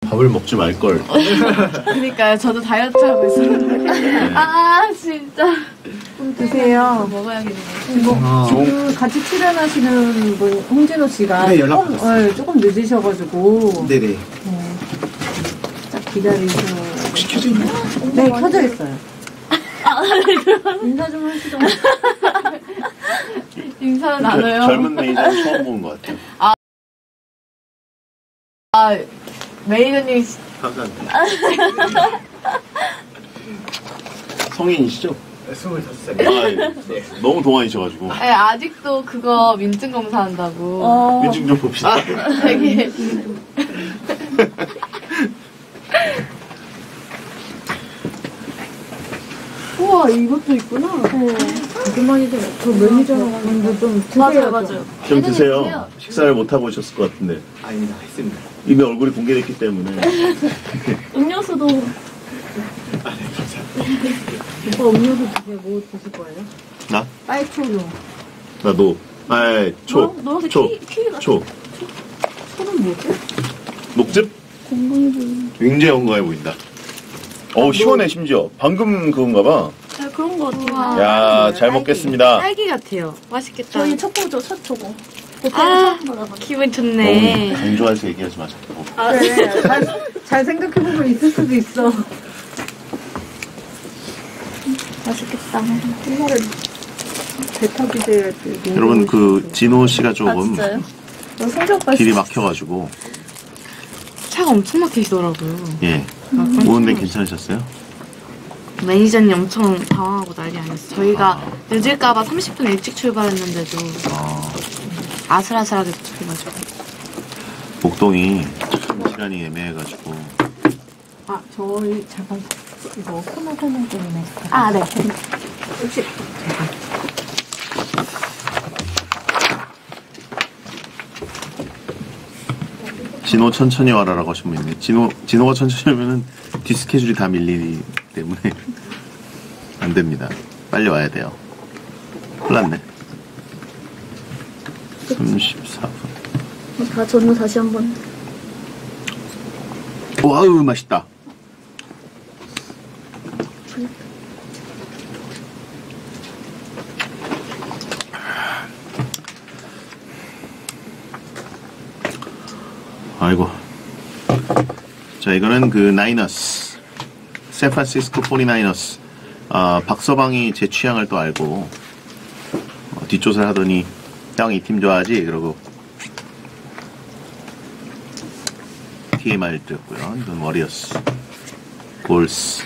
밥을 먹지 말걸. 그러니까요. 저도 다이어트 하고 있었는데. 아 진짜. 좀 드세요. 먹어야겠네요. 그 같이 출연하시는 분 홍진호 씨가 네, 연락 받았어요. 조금 늦으셔가지고 네네. 딱 기다리셔. 혹시 켜져 있나요? 네, 켜져 있어요. 인사 좀 하시죠. 인사는 나눠요. 젊은 매니저는 처음 본 것 같아요. 매니저님. 감사합니다. 성인이시죠? 25살. 네. 너무 동안이셔가지고. 네, 아직도 그거 민증 검사한다고. 민증 좀 봅시다. 되게. 우와, 이것도 있구나. 되게 많이 들어. 저 매니저랑 왔는데 좀 드세요. 맞아요. 좀 드세요. 식사를 못하고 오셨을 것 같은데. 아닙니다. 했습니다. 이미 얼굴이 공개됐기 때문에. 음료수도. 아, 네, 감사합니다. 오빠 음료수 드세요. 뭐 드실 거예요? 나? 빨초로. 나 너. 초. 노란색 초. 키위가. 초. 초는 뭐지? 녹즙? 굉장히 건강해 보인다. 시원해, 심지어. 방금 그건가 봐. 네, 그런 거 같아요. 야, 잘 먹겠습니다. 딸기 같아요. 맛있겠다. 저희 첫 보죠, 첫 초고. 기분 좋네. 너무 강조해서 얘기하지 마자. 그래. 잘 생각해보면 있을 수도 있어. 맛있겠다. 배 타기 돼야지. 여러분, 진호 씨가 조금 진짜요? 성격 길이 막혀가지고. 차가 엄청 막히시더라고요. 예. 오는데 괜찮으셨어요? 매니저님 엄청 당황하고 난리 아니었어요. 저희가 늦을까봐 30분 일찍 출발했는데도 아슬아슬하게 도착해가지고. 목동이 참 시간이 애매해가지고. 저희 잠깐 이거 코너 설명 때문에. 네. 혹시 진호 천천히 와라라고 하신 분 있네. 진호가 천천히 오면은 디스케줄이 다 밀리기 때문에 안 됩니다. 빨리 와야 돼요. 큰일 났네. 34분. 다 전후 다시 한 번. 와우, 맛있다. 아이고. 자, 이거는 나이너스. 샌프란시스코 49ers. 박서방이 제 취향을 또 알고, 뒷조사를 하더니, 형, 이 팀 좋아하지? 그러고, TMI를 드렸고요. 이건 워리어스. 골스.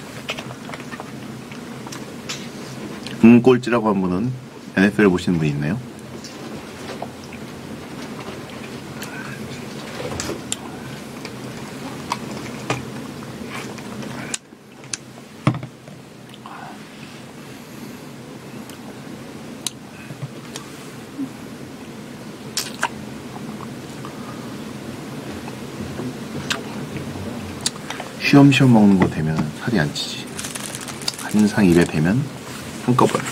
꼴찌라고 한 분은 NFL 보시는 분이 있네요. 쉬엄쉬엄 먹는 거 되면 살이 안 찌지. 한 상 입에 되면 한꺼번에.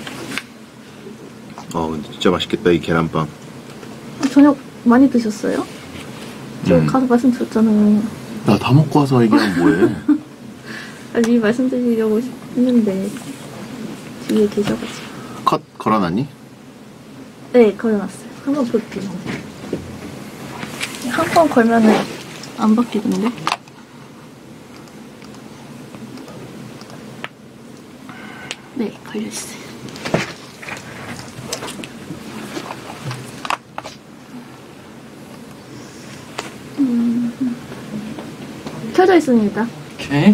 진짜 맛있겠다, 이 계란빵. 저녁 많이 드셨어요? 저 가서 말씀드렸잖아요. 나 다 먹고 와서 얘기하면 뭐해. 미리 말씀드리려고 했는데 뒤에 계셔가지고. 컷 걸어놨니? 네, 걸어놨어요. 한 번 볼게요. 한 번 걸면은 안 바뀌던데? 네, 걸려있어요. 켜져 있습니다. 오케이.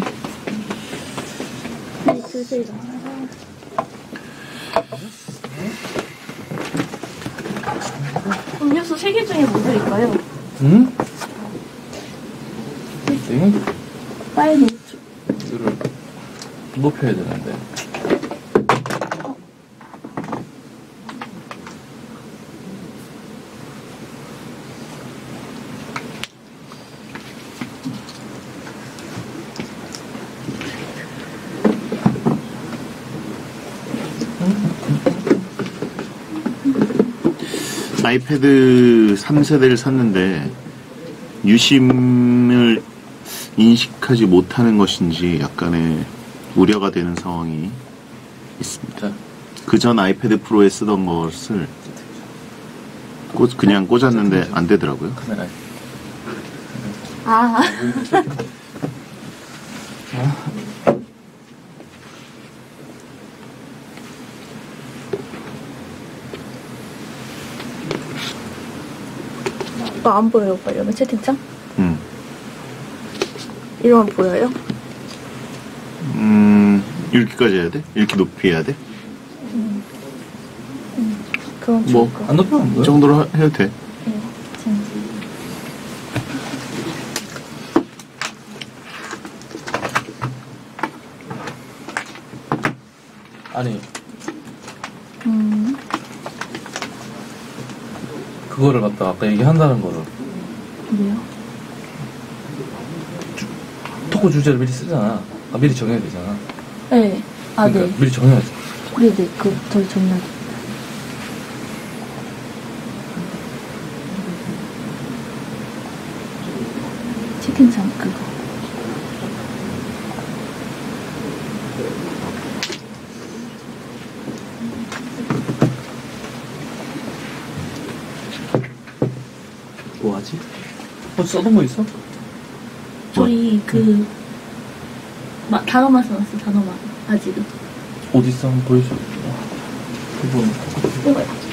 네, 드세요. 음료수 3개 중에 뭐 드릴까요? 응? 네? 빨리 이거를 높여야 되는데. 아이패드 3세대를 샀는데 유심을 인식하지 못하는 것인지 약간의 우려가 되는 상황이 있습니다. 그 전 아이패드 프로에 쓰던 것을 그냥 꽂았는데 안 되더라고요. 카메라에. 아, 오빠 안 보여요, 오빠 이러면 채팅창? 이러면 보여요? 이렇게까지 해야 돼? 이렇게 높이 해야 돼? 그럼 뭐, 좋을 것 안 높이면 안 이 보여? 정도로 해도 돼. 같아요. 진짜. 아니, 그거를 갖다 아까 얘기한다는 거를 뭐요? 토크 주제를 미리 쓰잖아. 아, 미리 정해야 되잖아. 네. 아, 그러니까 네. 미리 정해야지. 네네. 그, 저희 정말. 채팅창 그거. 뭐 하지? 써둔 거 있어? 저희 그 단어만 써놨어. 단어만. 아직은. 어디 있어? 한번 보여줘. 그분. 이거요.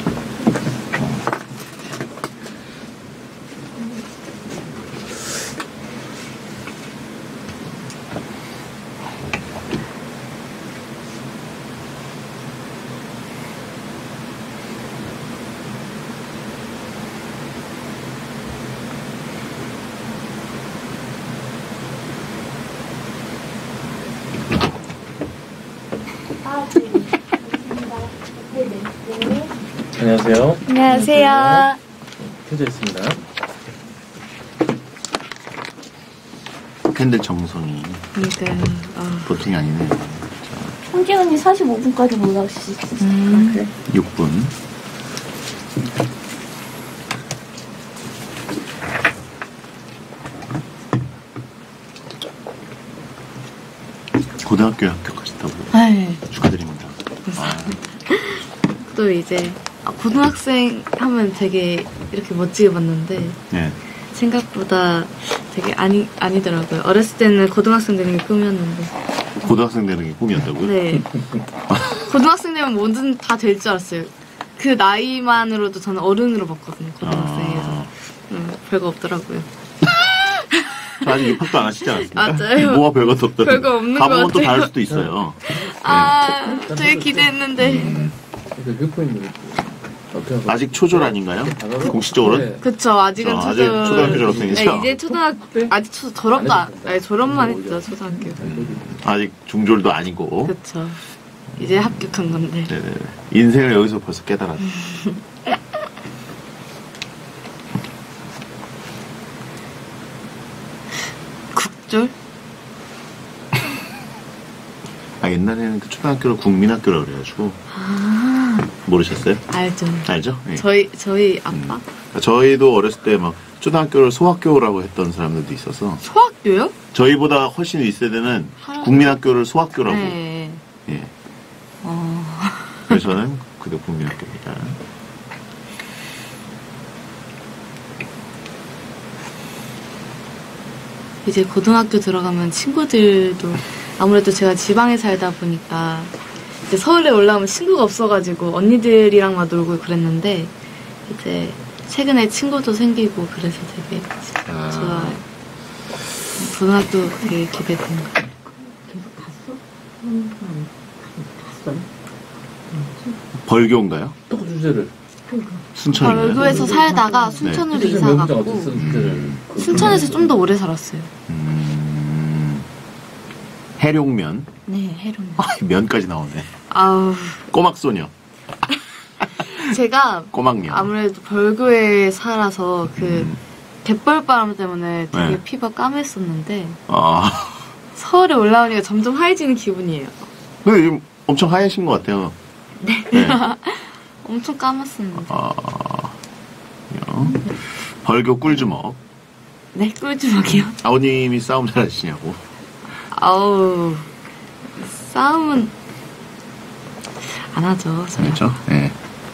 안녕하세요. 안녕하세요. 켜져 있습니다. 캔들 정성이 그러니까요. 보통이 아니네. 홍진 언니 45분까지 올라올 수 있어. 그래. 6분. 고등학교에 합격하셨다고 네. 축하드립니다. 또 이제 고등학생 하면 되게 이렇게 멋지게 봤는데 네. 생각보다 되게 아니더라고요. 어렸을 때는 고등학생 되는 게 꿈이었는데. 고등학생 되는 게 꿈이었다고요? 네. 고등학생 되면 뭐든 다 될 줄 알았어요. 그 나이만으로도 저는 어른으로 봤거든요. 고등학생에서. 별거 없더라고요. 저 아직 입학도 안 하시지 않았습니까? 맞아요. 뭐가 별것도 없다. 별거 없는 것 가보면 또 같아요. 다를 수도 있어요. 되게 기대했는데. 그 포인트. 아직 초졸 아닌가요? 공식적으로는? 네. 그쵸, 아직은 아직 초등학교 졸업생이죠? 네, 이제 아직 졸업도 졸업만 했죠, 초등학교. 아직 중졸도 아니고. 그쵸. 이제 합격한 건데. 네네. 인생을 여기서 벌써 깨달았죠. 국졸? 옛날에는 그 초등학교를 국민학교라고 그래가지고. 모르셨어요? 알죠. 알죠? 예. 저희 아빠? 저희도 어렸을 때 막 초등학교를 소학교라고 했던 사람들도 있어서 소학교요? 저희보다 훨씬 윗세대는 국민학교를 소학교라고. 네. 예. 그래서 저는 그대 국민학교입니다. 이제 고등학교 들어가면 친구들도 아무래도 제가 지방에 살다 보니까 이제 서울에 올라오면 친구가 없어가지고 언니들이랑만 놀고 그랬는데 이제 최근에 친구도 생기고 그래서 되게 좋아요. 고등학교 되게 기대되는 것 같아요. 벌교인가요? 토크 주제를. 순천인가요? 벌교에서 살다가 순천으로 이사 갔고 순천에서 좀 더 오래 살았어요. 해룡면. 네, 해룡면. 면까지 나오네. 아우, 꼬막소녀. 제가 꼬막면. 아무래도 벌교에 살아서 그 갯벌바람 때문에 되게 네. 피부가 까맸었는데 아. 서울에 올라오니까 점점 하얘지는 기분이에요. 근데 지금 엄청 하얘신 것 같아요. 네. 엄청 까맣습니다. 벌교 꿀주먹. 네, 꿀주먹이요. 아버님이 싸움 잘하시냐고. 아우, 싸움은 안 하죠. 저는. 그렇죠? 예.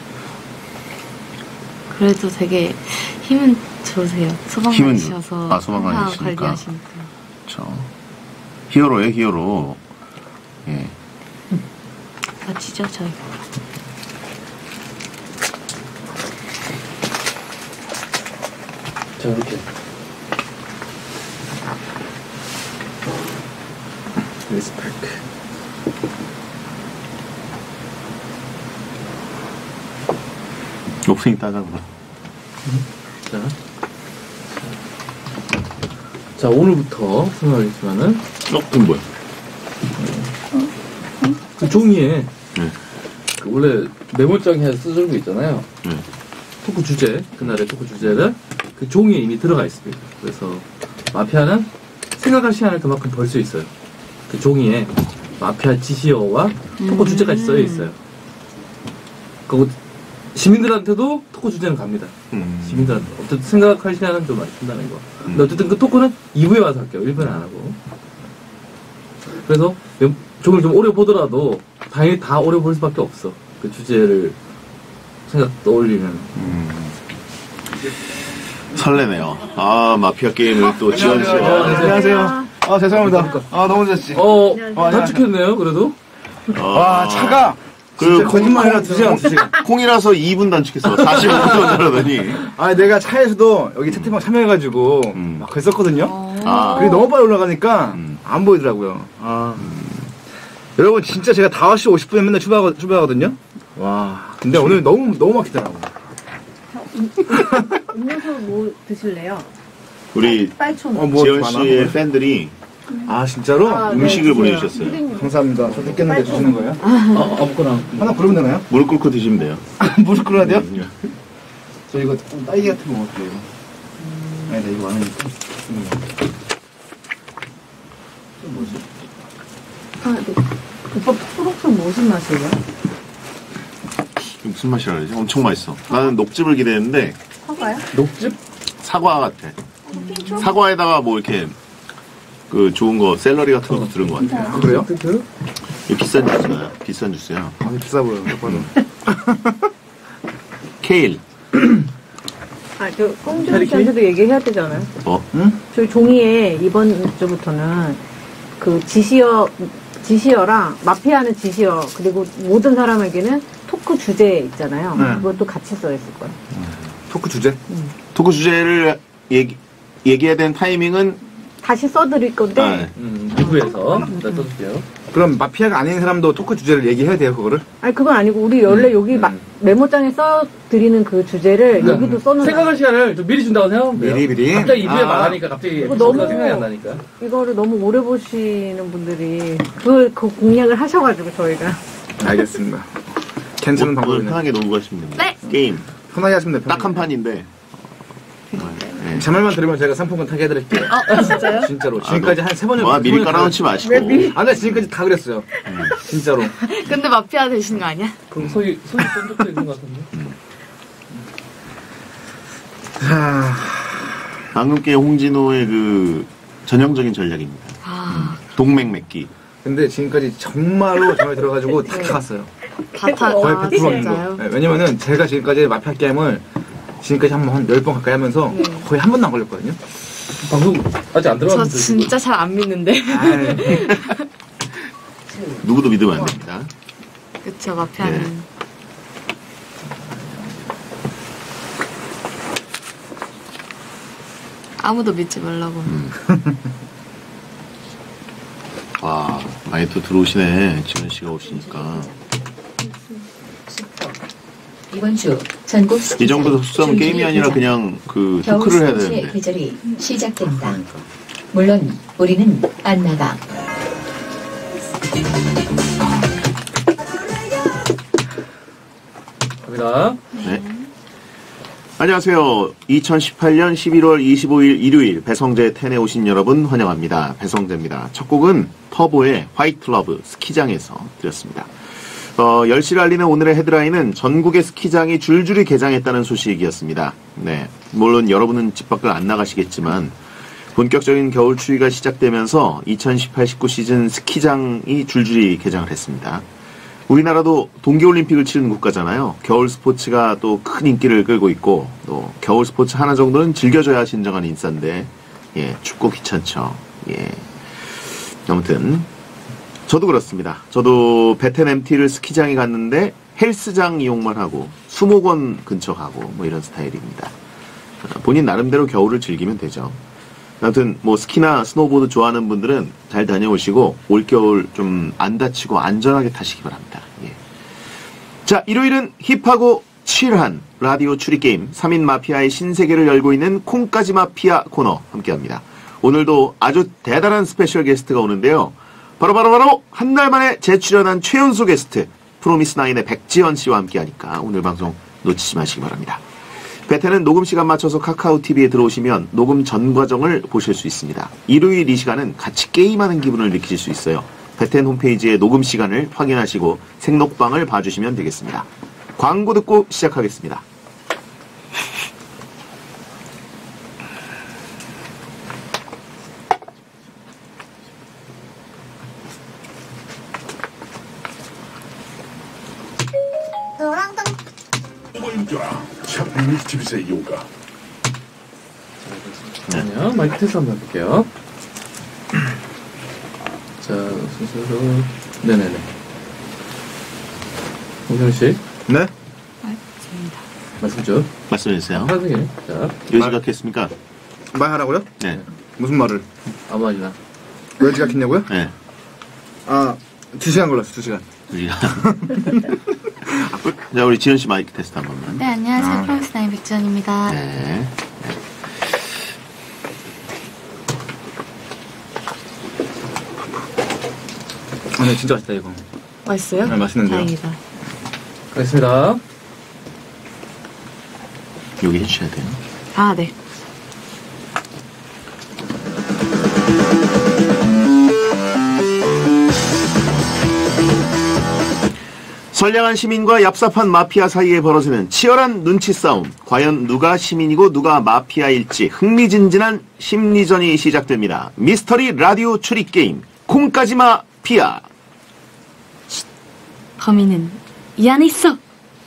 그래도 되게 힘은 좋으세요. 힘은 소방관이셔서. 아, 소방관이시니까. 관리하시니까. 그렇죠. 히어로예요, 히어로. 예. 맞히죠, 저희. 자, 이렇게. 리스펙트. 오프닝 따자고. 자. 자, 오늘부터 설명하겠지만은, 그건 뭐야? 그 종이에, 네. 그 원래 메모장에 써주는 거 있잖아요. 네. 토크 주제, 그날의 토크 주제를 그 종이에 이미 들어가 있습니다. 그래서 마피아는 생각할 시간을 그만큼 벌 수 있어요. 그 종이에 마피아 지시어와 토크 주제까지 써져 있어요. 그리고 시민들한테도 토크 주제는 갑니다. 시민들한테. 어쨌든 생각할 시간은 좀 많이 든다는 거. 근데 어쨌든 그 토크는 2부에 와서 할게요. 1부는 안 하고. 그래서 종을 좀 오래 보더라도 당연히 다 오래 볼 수밖에 없어. 그 주제를 생각 떠올리면. 설레네요. 아, 마피아 게임을 또 지원 씨가. 안녕하세요. 아, 죄송합니다. 아, 너무 늦었지. 단축했네요, 그래도. 와, 차가. 진짜 거짓말이라 2시간. 콩이라서 2분 단축했어. 45분 그러더니. 아, 내가 차에서도 여기 채팅방 참여해가지고 막 글썼거든요. 아. 그게 너무 빨리 올라가니까 안 보이더라고요. 아. 여러분, 진짜 제가 5시 50분에 맨날 출발하거든요. 와. 근데 오늘 너무 막히더라고요. 음료수 뭐 드실래요? 우리 빨초. 뭐 지원 많아? 씨의 팬들이 아, 진짜로? 음식을 보내주셨어요. 감사합니다. 저 뺏겼는데 주시는 거예요? 아무거나. 하나 부르면 되나요? 무릎 꿇고 드시면 돼요. 무릎 꿇어야 돼요? 저 이거 딸기 같은 거 먹을게요. 아니다, 이거 많으니까. 오빠 초록색 무슨 맛이에요? 무슨 맛이라 그러지? 엄청 맛있어. 나는 녹즙을 기대했는데 사과요? 녹즙? 사과 같아. 사과에다가 뭐 이렇게 그 좋은 거 샐러리 같은 거 들은 것 같아요. 그래요? 이거 비싼 주스야. 비싼 주스야. 아, 비싸 보여요. 딱 봐도. 케일. 아, 저 꽁준이 씨한테도 얘기해야 되잖아요. 뭐? 저희 종이에 이번 주부터는 그 지시어랑 마피아는 지시어 그리고 모든 사람에게는 토크 주제 있잖아요. 네. 그것도 같이 써 있을 거예요. 토크 주제? 토크 주제를 얘기해야 되는 타이밍은 다시 써드릴 건데 아, 네. 2부에서 일단 써줄게요. 그럼 마피아가 아닌 사람도 토크 주제를 얘기해야 돼요, 그거를? 아니 그건 아니고 우리 원래 여기 메모장에 써드리는 그 주제를 여기도 써놓은 생각할 시간을 좀 미리 준다고 생각하면 돼요. 미리? 갑자기 2부에 아. 말하니까 갑자기 이거 너무 너무- 생각이 안 나니까. 이거를 너무 오래 보시는 분들이 그 공략을 하셔가지고 저희가 알겠습니다. 괜찮은 오늘 방법이네. 편하게 놀고 가시면 됩니다. 네. 게임. 편하게 하시면 돼요. 딱 한 판인데. 네. 제 말만 들으면 제가 상품권 타게 해드릴게요. 진짜요? 진짜로. 지금까지 한 3번을. 와, 미리 깔아놓지 마시고. 아, 나 지금까지 다 그랬어요. 진짜로. 근데 마피아 되신 거 아니야? 그럼 소위 쏜 적도 있는 것 같은데. 자, 방금깨 홍진호의 그 전형적인 전략입니다. 아, 동맹 맺기. 근데 지금까지 정말로 정말 들어가지고 다 타갔어요. 다 거의 아, 100% 진짜요? 확률로. 네, 왜냐면은 제가 지금까지 마피아 게임을 지금까지 한 10번 가까이 하면서 거의 한 번도 안 걸렸거든요. 방금 아직 안 저 들어갔는데. 진짜 잘 안 믿는데. 아이, 누구도 믿으면 안 됩니다. 그쵸, 마피아는. 네. 아무도 믿지 말라고. 와, 많이 또 들어오시네. 지원 씨가 오시니까. 이번 주 전국 이 정도 속수하면 게임이 아니라 그냥 그 토크를 해야 스포츠의 되는데. 계절이 시작됩니다. 물론 우리는 안 나가. 갑니다. 네. 안녕하세요. 2018년 11월 25일 일요일 배성재 텐에 오신 여러분 환영합니다. 배성재입니다. 첫 곡은 터보의 화이트 러브 스키장에서 드렸습니다. 열시를 알리는 오늘의 헤드라인은 전국의 스키장이 줄줄이 개장했다는 소식이었습니다. 네. 물론 여러분은 집 밖을 안 나가시겠지만 본격적인 겨울 추위가 시작되면서 2018-19 시즌 스키장이 줄줄이 개장을 했습니다. 우리나라도 동계올림픽을 치르는 국가잖아요. 겨울 스포츠가 또 큰 인기를 끌고 있고 또 겨울 스포츠 하나 정도는 즐겨줘야 진정한 인싸인데 예, 춥고 귀찮죠. 예. 아무튼 저도 그렇습니다. 저도 베텐 MT를 스키장에 갔는데 헬스장 이용만 하고 수목원 근처 가고 뭐 이런 스타일입니다. 본인 나름대로 겨울을 즐기면 되죠. 아무튼 뭐 스키나 스노보드 좋아하는 분들은 잘 다녀오시고 올겨울 좀 안 다치고 안전하게 타시기 바랍니다. 예. 자, 일요일은 힙하고 칠한 라디오 추리게임 3인 마피아의 신세계를 열고 있는 콩까지 마피아 코너 함께합니다. 오늘도 아주 대단한 스페셜 게스트가 오는데요. 바로 한 달 만에 재출연한 최연소 게스트 프로미스나인의 백지연 씨와 함께하니까 오늘 방송 놓치지 마시기 바랍니다. 베텐은 녹음 시간 맞춰서 카카오TV에 들어오시면 녹음 전 과정을 보실 수 있습니다. 일요일 이 시간은 같이 게임하는 기분을 느끼실 수 있어요. 베텐 홈페이지에 녹음 시간을 확인하시고 생록방을 봐주시면 되겠습니다. 광고 듣고 시작하겠습니다. 잠깐만요. 마이크 테스트 한번 해볼게요. 자, 순서로. 네네네. 홍정씨. 네? 말씀 좀. 말씀해주세요. 편하게. 자, 왜 지각했습니까? 말하라고요? 네. 무슨 말을? 아무 말이나. 왜 지각했냐고요? 네. 아, 2시간 걸렸어, 2시간. 우리가. 자, 우리 지연 씨 마이크 테스트 한 번만. 네, 안녕하세요. 프로미스나인 백지연입니다. 네. 아, 네, 진짜 맛있다, 이거. 맛있어요? 네, 맛있는데요. 다행이다. 가겠습니다. 여기 해주셔야 돼요. 아, 네. 선량한 시민과 얍삽한 마피아 사이에 벌어지는 치열한 눈치 싸움. 과연 누가 시민이고 누가 마피아일지 흥미진진한 심리전이 시작됩니다. 미스터리 라디오 추리게임 콩까지 마피아. 범인은 이 안에 있어.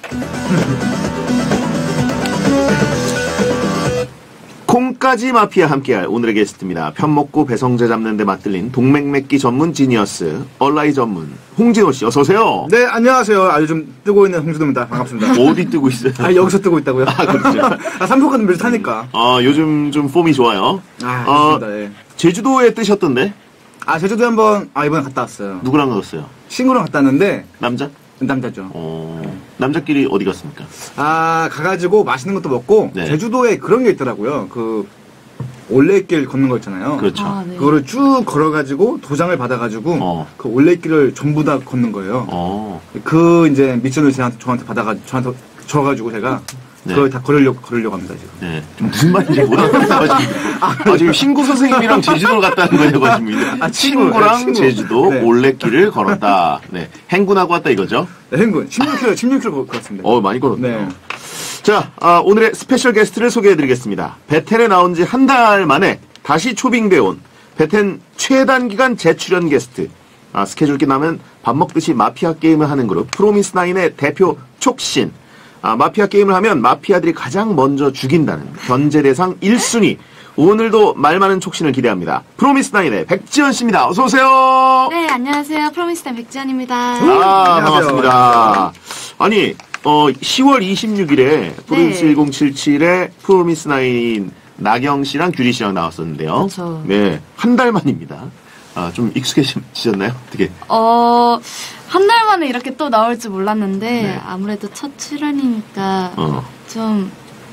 콩까지 마피아 함께할 오늘의 게스트입니다. 편먹고 배성재 잡는 데 맞들린 동맥맥기 전문 지니어스 얼라이 전문 홍진호 씨 어서 오세요. 네, 안녕하세요. 요즘 뜨고 있는 홍준호입니다. 반갑습니다. 어디 뜨고 있어요? 아, 여기서 뜨고 있다고요? 아, 그렇죠. 아, 삼성카드 매일 타니까. 요즘 좀 폼이 좋아요. 아, 좋습니다, 예. 제주도에 뜨셨던데? 아, 제주도에 한번, 이번에 갔다 왔어요. 누구랑 갔어요? 친구랑 갔다 왔는데, 남자? 남자죠. 남자끼리 어디 갔습니까? 아, 가가지고 맛있는 것도 먹고, 네. 제주도에 그런 게 있더라고요. 올레길 걷는 거 있잖아요. 그렇죠. 아, 네. 그거를 쭉 걸어가지고, 도장을 받아가지고, 그 올레길을 전부 다 걷는 거예요. 이제 미션을 저한테 저한테 줘가지고 제가, 네. 그걸 다 걸으려고 합니다, 지금. 네. 좀 무슨 말인지 못 알아듣겠어요. 지금 신구 선생님이랑 제주도를 갔다는 거냐고 지금. 친구랑 제주도 네. 올레길을 걸었다. 네. 행군하고 왔다 이거죠? 네, 행군. 16km 걸었습니다. 많이 걸었네요. 네. 자, 오늘의 스페셜 게스트를 소개해드리겠습니다. 베텐에 나온 지 한 달 만에 다시 초빙돼 온 베텐 최단기간 재출연 게스트. 스케줄 끝나면 밥 먹듯이 마피아 게임을 하는 그룹 프로미스나인의 대표 촉신. 마피아 게임을 하면 마피아들이 가장 먼저 죽인다는 견제 대상 1순위. 오늘도 말 많은 촉신을 기대합니다. 프로미스나인의 백지연 씨입니다. 어서 오세요. 네, 안녕하세요. 프로미스나인 백지연입니다. 안녕하세요. 반갑습니다. 아니, 10월 26일에 프로미스 1077에 프로미스나인 나경 씨랑 규리 씨랑 나왔었는데요. 그렇죠. 네, 한 달 만입니다. 좀 익숙해지셨나요? 어떻게? 한 달 만에 이렇게 또 나올 줄 몰랐는데, 네. 아무래도 첫 출연이니까, 좀,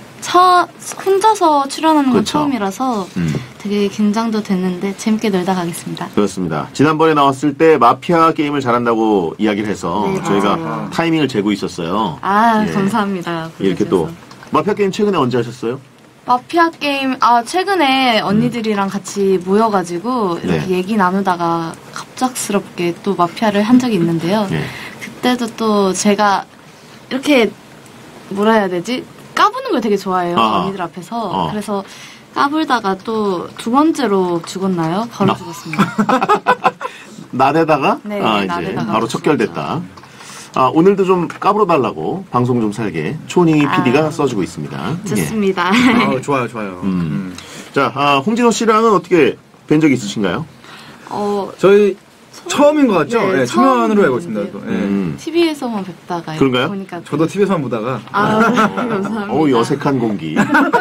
혼자서 출연하는 건 그렇죠. 처음이라서 되게 긴장도 됐는데, 재밌게 놀다 가겠습니다. 그렇습니다. 지난번에 나왔을 때 마피아 게임을 잘한다고 이야기를 해서 네, 저희가 맞아요. 타이밍을 재고 있었어요. 아, 예. 감사합니다. 이렇게 또. 마피아 게임 최근에 언제 하셨어요? 마피아 게임, 최근에 언니들이랑 같이 모여가지고, 이렇게 네. 얘기 나누다가 갑작스럽게 또 마피아를 한 적이 있는데요. 네. 그때도 또 제가 이렇게, 뭐라 해야 되지? 까부는 걸 되게 좋아해요. 언니들 앞에서. 그래서 까불다가 또 두 번째로 죽었나요? 바로 죽었습니다. 나대다가 네, 이제 나대다가 바로 척결됐다. 오늘도 좀 까불어달라고 방송 좀 살게 초닝이 PD가 써주고 있습니다. 좋습니다. 좋아요. 자, 홍진호 씨랑은 어떻게 뵌 적 있으신가요? 저희 처음인 것 같죠? 네, 네, 초면으로 알고 처음인데요. 있습니다. 네. TV에서만 뵙다가 그런가요? 보니까 저도 TV에서만 보다가 감사합니다. 어색한 공기.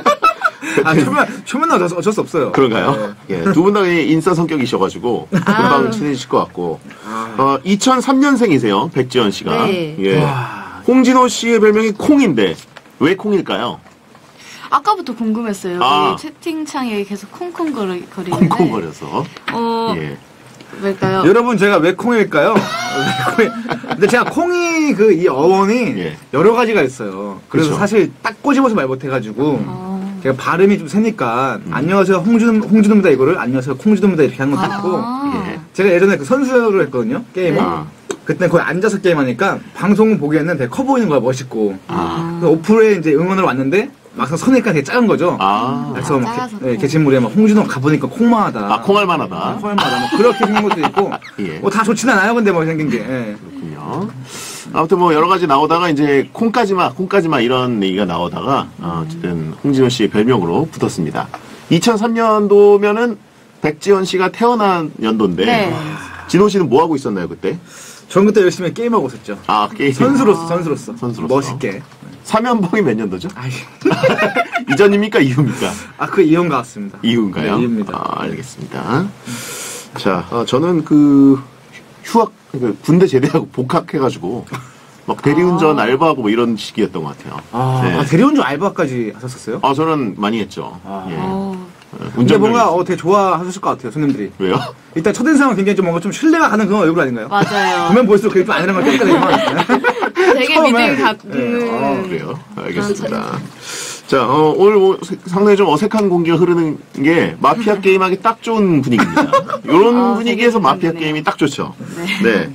초면은 어쩔 수 없어요. 그런가요? 네. 예, 두 분 다 인싸 성격이셔가지고 금방 친해지실 것 같고 2003년생이세요, 백지연 씨가. 네. 예. 홍진호 씨의 별명이 콩인데 왜 콩일까요? 아까부터 궁금했어요. 여기 채팅창에 계속 콩콩거리는데 콩콩거려서. 예. 왜일까요? 여러분 제가 왜 콩일까요? 근데 제가 콩이 이 어원이 여러 가지가 있어요. 그래서 그렇죠. 사실 딱 꼬집어서 말 못해가지고 제가 발음이 좀 세니까 안녕하세요 홍준호입니다 이거를 안녕하세요 콩준호입니다 이렇게 한 것도 있고 제가 예전에 그 선수를 했거든요 게임을. 그때 거의 앉아서 게임하니까 방송 보기에는 되게 커 보이는 거야 멋있고. 그래서 오프에 이제 응원을 왔는데 막상 서니까 되게 작은 거죠. 그래서 막 게시물에 막 홍준호 가보니까 콩마하다. 콩알만하다. 콩알만하다. 뭐 그렇게 생긴 것도 있고. 뭐 다 좋진 않아요, 근데 뭐 생긴 게. 그렇군요. 아무튼 뭐 여러 가지 나오다가 이제 콩까지마 이런 얘기가 나오다가 어쨌든 홍진호 씨의 별명으로 붙었습니다. 2003년도면은 백지연 씨가 태어난 연도인데 네. 진호 씨는 뭐 하고 있었나요 그때? 전 그때 열심히 게임하고 있었죠. 게임. 선수로서. 멋있게. 사면봉이 몇 년도죠? 이전입니까 이후입니까? 그 이후인 것 같습니다. 이후인가요? 네, 이후입니다. 알겠습니다. 자, 저는 휴학 군대 제대하고 복학해가지고 막 대리운전 알바하고 뭐 이런 시기였던 것 같아요. 네. 대리운전 알바까지 하셨었어요? 저는 많이 했죠. 예. 근데 뭔가 되게 좋아하셨을 것 같아요, 손님들이. 왜요? 일단 첫인상은 굉장히 좀 뭔가 좀 신뢰가 가는 그런 얼굴 아닌가요? 맞아요. 보면 볼수록 그게 좀 아니라는 걸 깨끗하게. 되게 믿음이 가는. 그래요? 알겠습니다. 자, 오늘 상당히 좀 어색한 공기가 흐르는 게 마피아 게임하기 딱 좋은 분위기입니다. 이런 분위기에서 마피아 게임이 딱 좋죠. 네.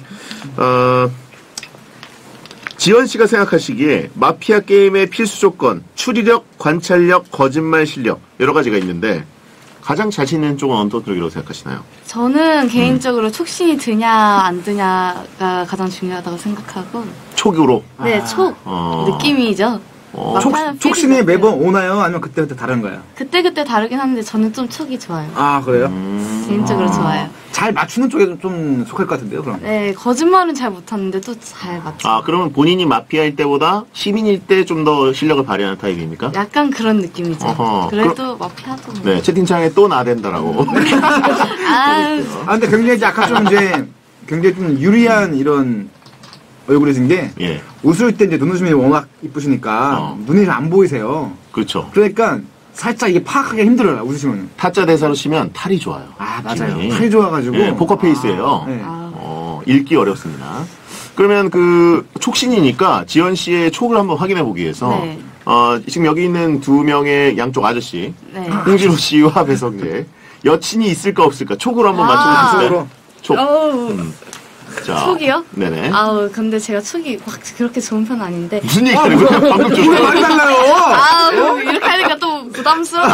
지연 씨가 생각하시기에 마피아 게임의 필수 조건, 추리력, 관찰력, 거짓말 실력 여러 가지가 있는데 가장 자신 있는 쪽은 어떤 쪽이라고 생각하시나요? 저는 개인적으로 촉신이 드냐 안 드냐가 가장 중요하다고 생각하고. 촉으로? 네, 촉. 느낌이죠. 촉신이 매번 오나요? 아니면 그때그때 다른가요? 그때그때 다르긴 한데 저는 좀 촉이 좋아요. 그래요? 개인적으로 좋아요. 잘 맞추는 쪽에 좀 속할 것 같은데요, 그럼? 네, 거짓말은 잘 못하는데 또 잘 맞춰요. 그러면 본인이 마피아일 때보다 시민일 때 좀 더 실력을 발휘하는 타입입니까? 약간 그런 느낌이죠. 그래도 마피아도. 네, 채팅창에 또 나댄다라고. 근데 굉장히 약간 좀 굉장히 좀 유리한 이런 얼굴이신 게 웃을 때 이제 눈웃음이 워낙 이쁘시니까 눈이 잘 안 보이세요. 그렇죠. 그러니까 살짝 이게 파악하기 힘들어요, 웃으시면. 타짜 대사로 치면 탈이 좋아요. 맞아요. 탈이 좋아가지고. 포커페이스예요. 읽기 어렵습니다. 그러면 촉신이니까 지연 씨의 촉을 한번 확인해 보기 위해서 지금 여기 있는 두 명의 양쪽 아저씨 홍진호 씨와 배성재 여친이 있을까 없을까 촉으로 한번 맞춰보실까요? 촉. 자, 촉이요? 네네. 근데 제가 촉이 막 그렇게 좋은 편 아닌데. 무슨 얘기하는 거예요? 방금 좀. 많이 달라요! 이렇게 하니까 또 부담스럽죠.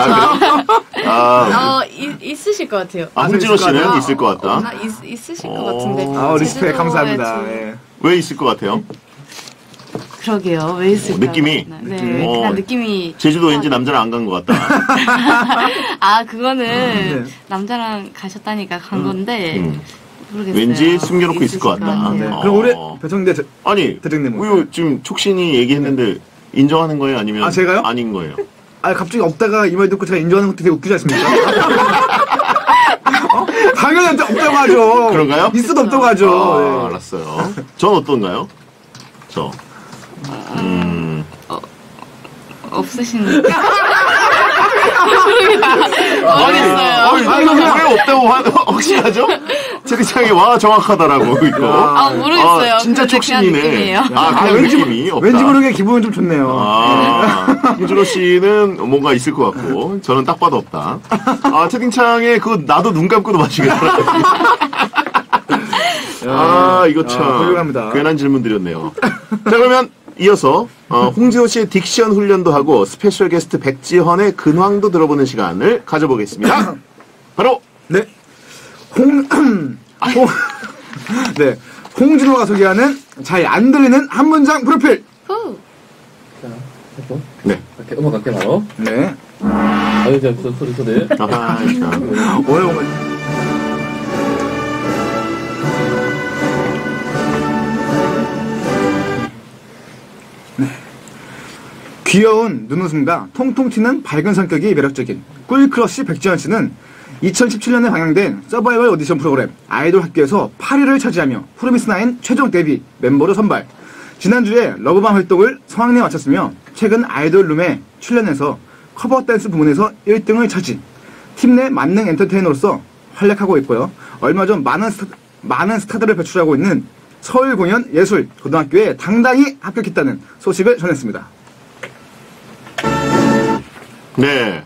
있으실 것 같아요. 홍진호 씨는 있을 것 같다. 있으실 것 같은데. 리스펙 감사합니다. 왜 있을 것 같아요? 그러게요. 왜 있을까요? 느낌이? 네, 그냥 느낌이. 제주도 왠지 남자랑 안 간 것 같다. 그거는 남자랑 가셨다니까 간 건데. 모르겠어요. 왠지 숨겨놓고 있을 것 같다. 그럼 우리 배성재 대장님 지금 촉신이 얘기했는데 인정하는 거예요? 아니면 제가요? 아닌 거예요? 갑자기 없다가 이 말 듣고 제가 인정하는 것도 되게 웃기지 않습니까? 당연히 없다고 하죠. 그런가요? 있어도 없다고 하죠. 알았어요. 전 어떤가요? 없으신가? 왜 없다고 확신하죠? 채팅창에 정확하다라고 있고. 모르겠어요. 진짜 촉신이네. 그냥 느낌이 없다. 왠지 모르게 기분은 좀 좋네요. 홍진호 씨는 뭔가 있을 것 같고, 저는 딱 봐도 없다. 채팅창에 나도 눈 감고도 맞추겠더라고요. 이거 참. 훌륭합니다. 괜한 질문 드렸네요. 자, 그러면 이어서 홍지호 씨의 딕션 훈련도 하고 스페셜 게스트 백지헌의 근황도 들어보는 시간을 가져보겠습니다. 바로 네. 네. 홍진호가 소개하는 잘 안 들리는 한 문장 프로필. 후. 자, 했고. 네. 이렇게 음악 갈게 바로. 네. 아유, 자, 소리. 아하, 참. 오늘 귀여운 눈웃음과 통통 튀는 밝은 성격이 매력적인 꿀크러쉬 백지현 씨는 2017년에 방영된 서바이벌 오디션 프로그램 아이돌 학교에서 8위를 차지하며 프로미스나인 최종 데뷔 멤버로 선발. 지난주에 러브방 활동을 성황리에 마쳤으며 최근 아이돌룸에 출연해서 커버 댄스 부문에서 1등을 차지. 팀 내 만능 엔터테이너로서 활약하고 있고요. 얼마 전 많은 스타들을 배출하고 있는 서울공연예술고등학교에 당당히 합격했다는 소식을 전했습니다. 네.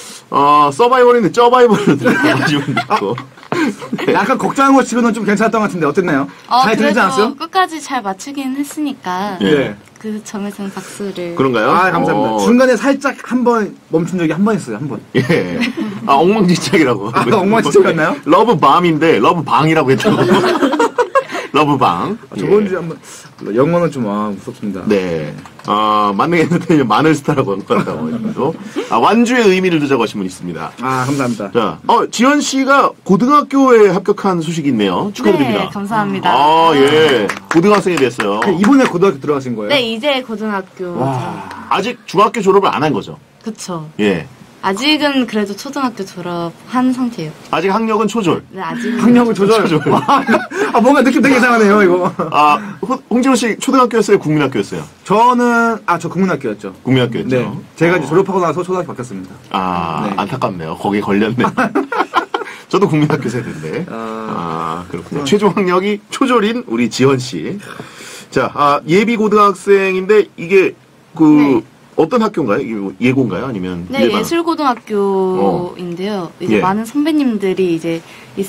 서바이벌인데 쩌바이벌로 들어가시면 됐고. 약간 걱정한 것 치고는 좀 괜찮았던 것 같은데 어땠나요? 잘 들리지 그래도 않았어요? 끝까지 잘 맞추긴 했으니까 예. 그 점에서는 박수를. 그런가요? 아, 감사합니다. 중간에 살짝 한 번 멈춘 적이 한 번 있어요, 한 번. 예. 엉망진창이라고. 아, 엉망진창이었나요? 러브밤인데, 러브방이라고 했다고. 러브방. 저번 주에 한 번, 영어는 좀, 무섭습니다. 네. 만능 엔터테이너 마늘스타라고 한 것 같다고. 완주의 의미를 적으신 분 있습니다. 아, 감사합니다. 자, 지현 씨가 고등학교에 합격한 소식이 있네요. 축하드립니다. 네, 감사합니다. 예. 고등학생이 됐어요. 이번에 고등학교 들어가신 거예요? 네, 이제 고등학교. 아직 중학교 졸업을 안 한 거죠? 그쵸. 예. 아직은 그래도 초등학교 졸업한 상태예요. 아직 학력은 초졸. 네, 아직은. 학력은 조절. 뭔가 느낌 되게 이상하네요, 이거. 홍진호 씨 초등학교였어요? 국민학교였어요? 저는, 저 국민학교였죠. 국민학교였죠. 네. 제가 이제 졸업하고 나서 초등학교 바뀌었습니다. 네. 안타깝네요. 거기에 걸렸네. 저도 국민학교 세대인데. 그렇군요. 최종 학력이 초졸인 우리 지현 씨. 자, 예비 고등학생인데 이게 네. 어떤 학교인가요? 이게 예고인가요? 아니면 네, 일반? 예술고등학교인데요. 이제 예. 많은 선배님들이 이제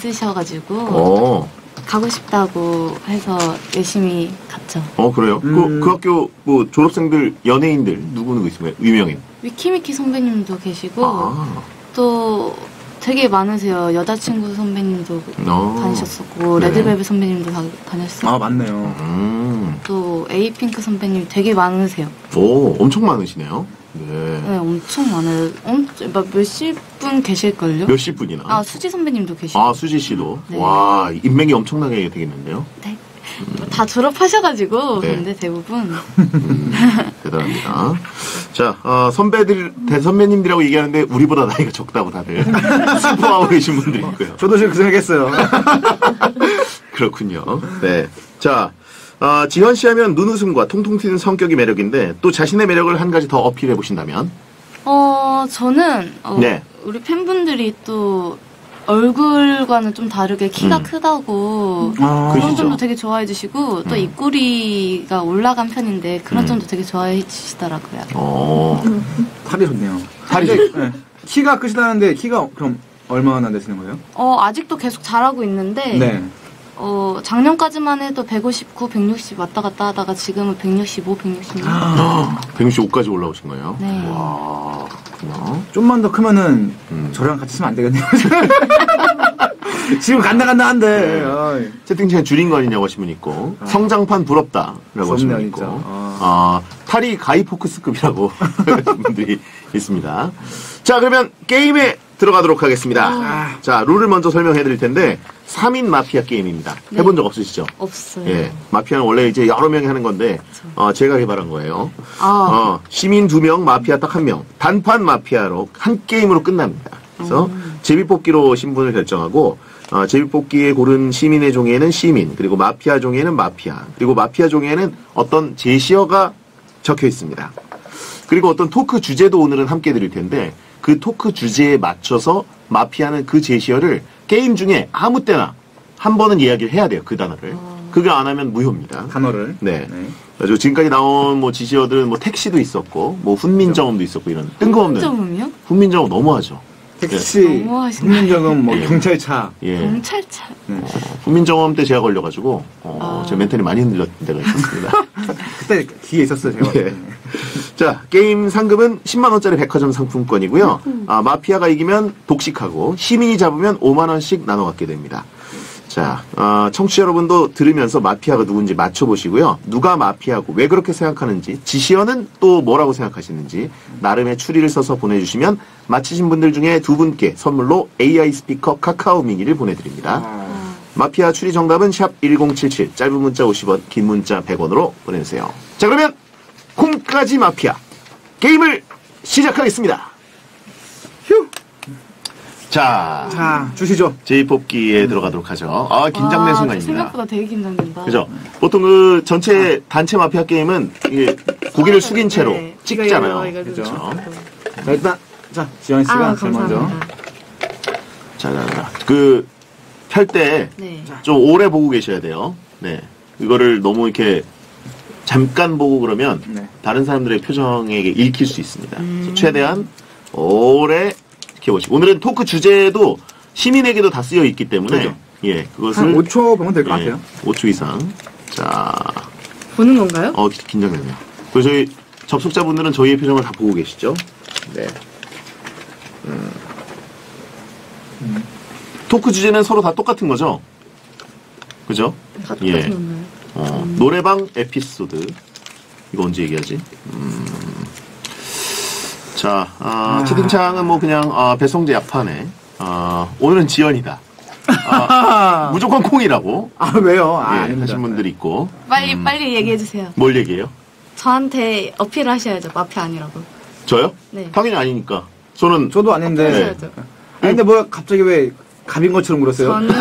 있으셔가지고 가고 싶다고 해서 열심히 갔죠. 그래요? 그 학교 졸업생들 연예인들 누구 있습니까? 유명인? 위키미키 선배님도 계시고 또 되게 많으세요. 여자친구 선배님도 다니셨었고 레드벨벳 선배님도 다녔었고 맞네요. 또 에이핑크 선배님 되게 많으세요. 엄청 많으시네요. 네. 네, 엄청 많아요. 몇십 분 계실걸요? 몇십 분이나? 수지 선배님도 계시고. 수지 씨도? 네. 와, 인맥이 엄청나게 되겠는데요? 네. 다 졸업하셔가지고, 네. 근데 대부분. 대단합니다. 자, 대선배님들이라고 얘기하는데, 우리보다 나이가 적다고 다들 슬퍼하고 계신 분들이 있고요. 저도 지금 그 생각했어요. 그렇군요. 네. 자, 지현 씨 하면 눈웃음과 통통 튀는 성격이 매력인데, 또 자신의 매력을 한 가지 더 어필해 보신다면? 저는, 네. 우리 팬분들이 또, 얼굴과는 좀 다르게 키가 크다고 그런 점도 되게 좋아해 주시고 또 입꼬리가 올라간 편인데 그런 점도 되게 좋아해 주시더라고요. 팔이 좋네요. 팔이 네. 키가 크시다는데 키가 그럼 얼마나 되시는 거예요? 아직도 계속 잘하고 있는데 네. 작년까지만 해도 159, 160 왔다 갔다 하다가 지금은 165, 166. 165까지 올라오신 거예요? 네. 와, 그렇구나. 좀만 더 크면은 저랑 같이 쓰면 안 되겠네요. 지금 간당간당한데. 네. 채팅창에 줄인 거 아니냐고 하신 분 있고, 성장판 부럽다라고 하신 분 있고, 탈이 가이포크스급이라고 하신 분들이 있습니다. 자, 그러면 게임에 들어가도록 하겠습니다. 자, 룰을 먼저 설명해 드릴 텐데, 3인 마피아 게임입니다. 네. 해본 적 없으시죠? 없어요. 예. 마피아는 원래 이제 여러 명이 하는 건데, 제가 개발한 거예요. 시민 2명, 마피아 딱 1명. 단판 마피아로 한 게임으로 끝납니다. 그래서 제비뽑기로 신분을 결정하고, 제비뽑기에 고른 시민의 종이에는 시민, 그리고 마피아 종이에는 마피아, 그리고 마피아 종이에는 어떤 제시어가 적혀 있습니다. 그리고 어떤 토크 주제도 오늘은 함께 드릴 텐데, 그 토크 주제에 맞춰서 마피아는 그 제시어를 게임 중에 아무 때나 한 번은 이야기를 해야 돼요, 그 단어를. 그거 안 하면 무효입니다. 단어를. 네. 그래서 지금까지 나온 제시어들은 택시도 있었고, 훈민정음도 있었고, 이런 뜬금없는. 훈민정음이요? 훈민정음 너무하죠. 택시, 너무하시네. 국민정음, 뭐 경찰차. 예. 경찰차. 네. 국민정음 때 제가 걸려가지고 제 멘탈이 많이 흔들렸던 때가 있었습니다. 그때 기회 있었어요, 제가. 예. 자, 게임 상금은 10만 원짜리 백화점 상품권이고요. 마피아가 이기면 독식하고 시민이 잡으면 5만 원씩 나눠 갖게 됩니다. 자, 청취자 여러분도 들으면서 마피아가 누군지 맞춰보시고요. 누가 마피아고 왜 그렇게 생각하는지, 지시어는 또 뭐라고 생각하시는지 나름의 추리를 써서 보내주시면 맞히신 분들 중에 2분께 선물로 AI 스피커 카카오 미니를 보내드립니다. 마피아 추리 정답은 샵 1077, 짧은 문자 50원, 긴 문자 100원으로 보내주세요. 자, 그러면 콩까지 마피아 게임을 시작하겠습니다. 휴. 자, 주시죠. 제이뽑기에 들어가도록 하죠. 아, 긴장된 순간입니다. 생각보다 되게 긴장된다. 그죠? 보통 그 전체 단체 마피아 게임은 이게 고개를 숙인 채로 네. 찍잖아요. 이거 그죠? 자, 일단, 지원 씨가 제일 먼저. 감사합니다. 자, 펼 때 좀 네. 오래 보고 계셔야 돼요. 네. 이거를 너무 이렇게 잠깐 보고 그러면 다른 사람들의 표정에 읽힐 수 있습니다. 그래서 최대한 오래 지켜보시고. 오늘은 토크 주제도 시민에게도 다 쓰여 있기 때문에 그렇죠. 예, 그것을 한 5초 보면 될 것 같아요. 5초 이상. 자, 보는 건가요? 긴장되네요. 그리고 저희 접속자분들은 저희의 표정을 다 보고 계시죠? 네. 토크 주제는 서로 다 똑같은 거죠? 그죠? 다 똑같은 건가요? 노래방 에피소드. 이거 언제 얘기하지? 자, 채팅창은 뭐 그냥, 배성재 약파네. 오늘은 지연이다. 무조건 콩이라고. 왜요? 예, 아닙니다. 하신 분들이 있고. 빨리 얘기해주세요. 뭘 얘기해요? 저한테 어필을 하셔야죠. 마피아 아니라고. 저요? 네. 당연히 아니니까. 저도 아닌데. 하셔야죠. 아니, 근데 뭐, 갑자기 왜 갑인 것처럼 물었어요? 저는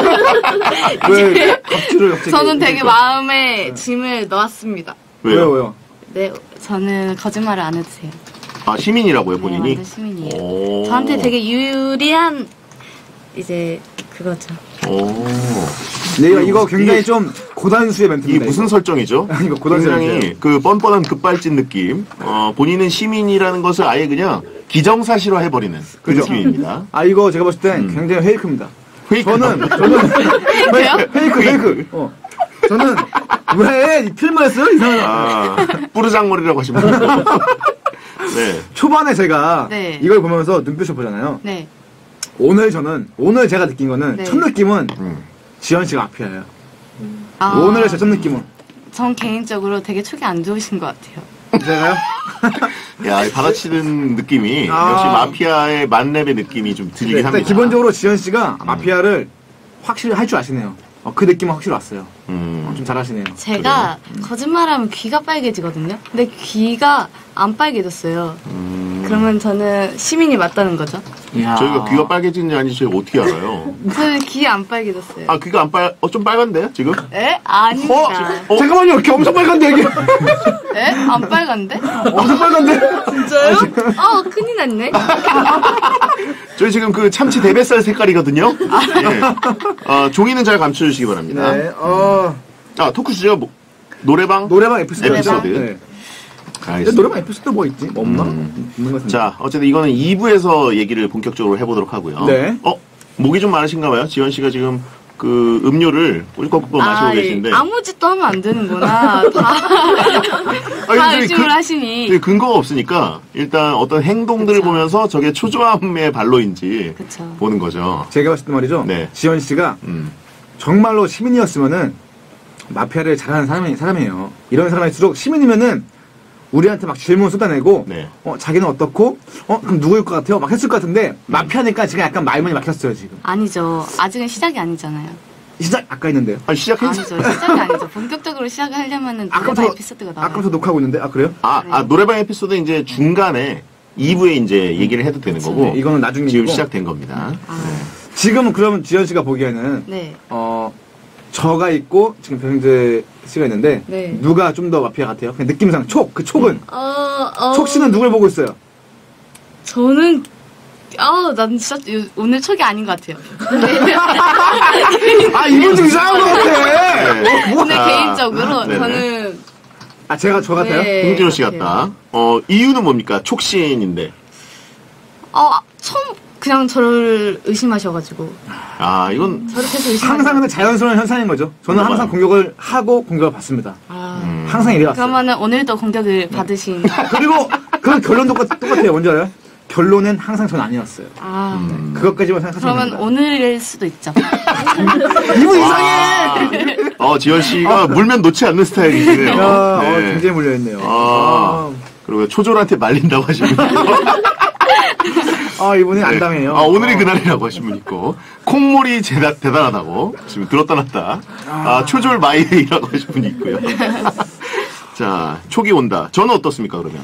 왜 갑질을 갑자기. 저는 되게 마음에 짐을 넣었습니다. 왜요? 네, 저는 거짓말을 안 해도 돼요. 시민이라고요, 네, 본인이? 완전 시민이에요. 오. 저한테 되게 유리한 이제 그거죠. 네, 이거 굉장히 좀 고단수의 멘트입니다. 이게 무슨 설정이죠? 이거 고단수의 굉장히 멘트예요. 그 뻔뻔한 급발진 느낌. 본인은 시민이라는 것을 아예 그냥 기정사실화 해버리는 그 그죠? 느낌입니다. 이거 제가 봤을 땐 굉장히 페이크입니다. 페이크다. 저는 페이크요? 페이크. 저는 왜 필만 했어요? 이상하다. 뿌르장머리라고 하시면 돼요. 네. 초반에 제가 네. 이걸 보면서 눈빛을 보잖아요. 네. 오늘 제가 느낀 거는 네. 첫 느낌은 지연 씨가 마피아예요. 아, 오늘의 제 첫 느낌은 전 개인적으로 되게 촉이 안 좋으신 것 같아요. 제가요? 야, 받아치는 느낌이 역시 마피아의 만렙의 느낌이 좀 들리긴 일단 합니다. 기본적으로 지연 씨가 마피아를 확실히 할 줄 아시네요. 그 느낌은 확실히 왔어요. 좀 잘하시네요. 제가 거짓말하면 귀가 빨개지거든요. 근데 귀가 안 빨개졌어요. 그러면 저는 시민이 맞다는 거죠. 저희가 귀가 빨개지는지 아닌지 저희가 어떻게 알아요? 저는 귀 안 빨개졌어요. 귀가 좀 빨간데요, 지금? 에? 아닙니다. 잠깐만요, 이렇게 엄청 빨간데, 이게. 에? 안 빨간데? 엄청 빨간데? 진짜요? 큰일 났네. 저희 지금 그 참치 대뱃살 색깔이거든요? 예. 종이는 잘 감춰주시기 바랍니다. 네, 토크 주제가 노래방 에피소드. 네. 알겠습니다. 노래방 에피소드 뭐 있지? 뭐 없나? 있는 것 같은데. 자, 어쨌든 이거는 2부에서 얘기를 본격적으로 해보도록 하고요. 네. 목이 좀 많으신가 봐요. 지원 씨가 지금 그 음료를 꿀꺽꿀꺽 마시고 계신데. 아무 짓도 하면 안 되는구나. 다 의심을 하시니. 저희 근거가 없으니까 일단 어떤 행동들을 그쵸. 보면서 저게 초조함의 발로인지 그쵸. 보는 거죠. 제가 봤을 때 말이죠. 네. 지연 씨가 정말로 시민이었으면은 마피아를 잘하는 사람이에요. 이런 사람일수록 시민이면은 우리한테 막 질문 쏟아내고 네. 자기는 어떻고 그럼 누구일 것 같아요? 막 했을 것 같은데 마피아니까 지금 약간 말문이 막혔어요 지금. 아니죠. 아직은 시작이 아니잖아요. 시작 아까 했는데요. 시작했죠? 아니죠. 시작이 아니죠. 본격적으로 시작을 하려면은 노래방 에피소드가 나와요. 아까부터 녹화하고 있는데 그래요? 노래방 에피소드 이제 중간에 2부에 이제 얘기를 해도 되는 거고. 네, 이거는 나중에 지금 시작된 겁니다. 지금 그러면 지연 씨가 보기에는 네. 저가 있고 지금 배성재 씨가 있는데 네. 누가 좀 더 마피아 같아요? 그냥 느낌상 그 촉은 촉 씨는 누굴 보고 있어요? 저는 난 진짜 오늘 촉이 아닌 것 같아요. 이건 좀 이상한 것 같아. 근데 개인적으로 네네. 저는 제가 저 같아요? 네. 홍진호 씨 같다. 이유는 뭡니까? 촉신인데. 처음 그냥 저를 의심하셔가지고 아, 이건 저를 계속 의심하셔. 항상 근데 자연스러운 현상인 거죠. 저는 항상 공격을 하고 공격을 받습니다. 항상 이래왔어요. 그러면은 오늘도 공격을 받으신. 그리고 그 결론도 똑같아요. 뭔지 알아요? 결론은 항상 전 아니었어요. 그것까지만 생각하시면 그러면 됩니다. 오늘일 수도 있죠. 이분 이상해! 지현 씨가 물면 놓지 않는 스타일이시네요. 야, 네. 굉장히 물려있네요. 그리고 초졸한테 말린다고 하시면 있고. 이분이 안 당해요. 오늘이 그날이라고 하신 분 있고. 콩물이 대단하다고. 지금 들었다 놨다. 초졸 마이웨이라고 하신 분이 있고요. 자, 촉이 온다. 저는 어떻습니까, 그러면?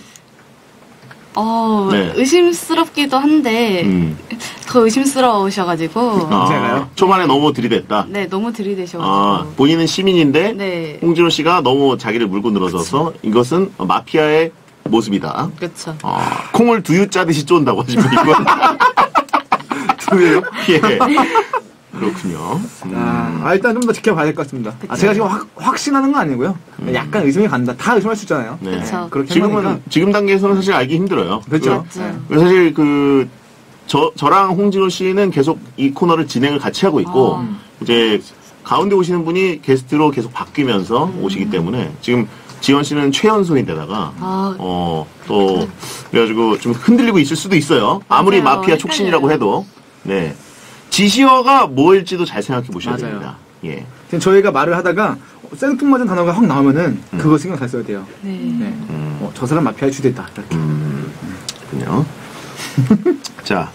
네. 의심스럽기도 한데, 더 의심스러우셔가지고. 제가요? 초반에 너무 들이댔다. 네, 너무 들이대셔가지고. 본인은 시민인데, 네. 홍진호 씨가 너무 자기를 물고 늘어져서 이것은 마피아의 모습이다. 그렇죠. 콩을 두유 짜듯이 쫀다고 하신 분이 있고. 두유요? 예. 그렇군요. 일단 좀 더 지켜봐야 될 것 같습니다. 제가 지금 확신하는 건 아니고요. 약간 의심이 간다. 다 의심할 수 있잖아요. 네. 그렇죠. 그렇게 하니까. 지금 단계에서는 사실 알기 힘들어요. 그렇죠. 맞죠. 사실 저랑 홍진호 씨는 계속 이 코너를 진행을 같이 하고 있고, 이제 가운데 오시는 분이 게스트로 계속 바뀌면서 오시기 때문에 지금 지원 씨는 최연소인데다가 또 그래가지고 좀 흔들리고 있을 수도 있어요. 아무리 맞아요. 마피아 촉신이라고 해도. 네. 지시어가 뭘지도 잘 생각해 보셔야 맞아요. 됩니다. 예. 지금 저희가 말을 하다가 생뚱맞은 단어가 확 나오면은 그거 신경 잘 써야 돼요. 네. 저 사람 마피아일 수도 있다. 이렇게. 그렇군요. 자,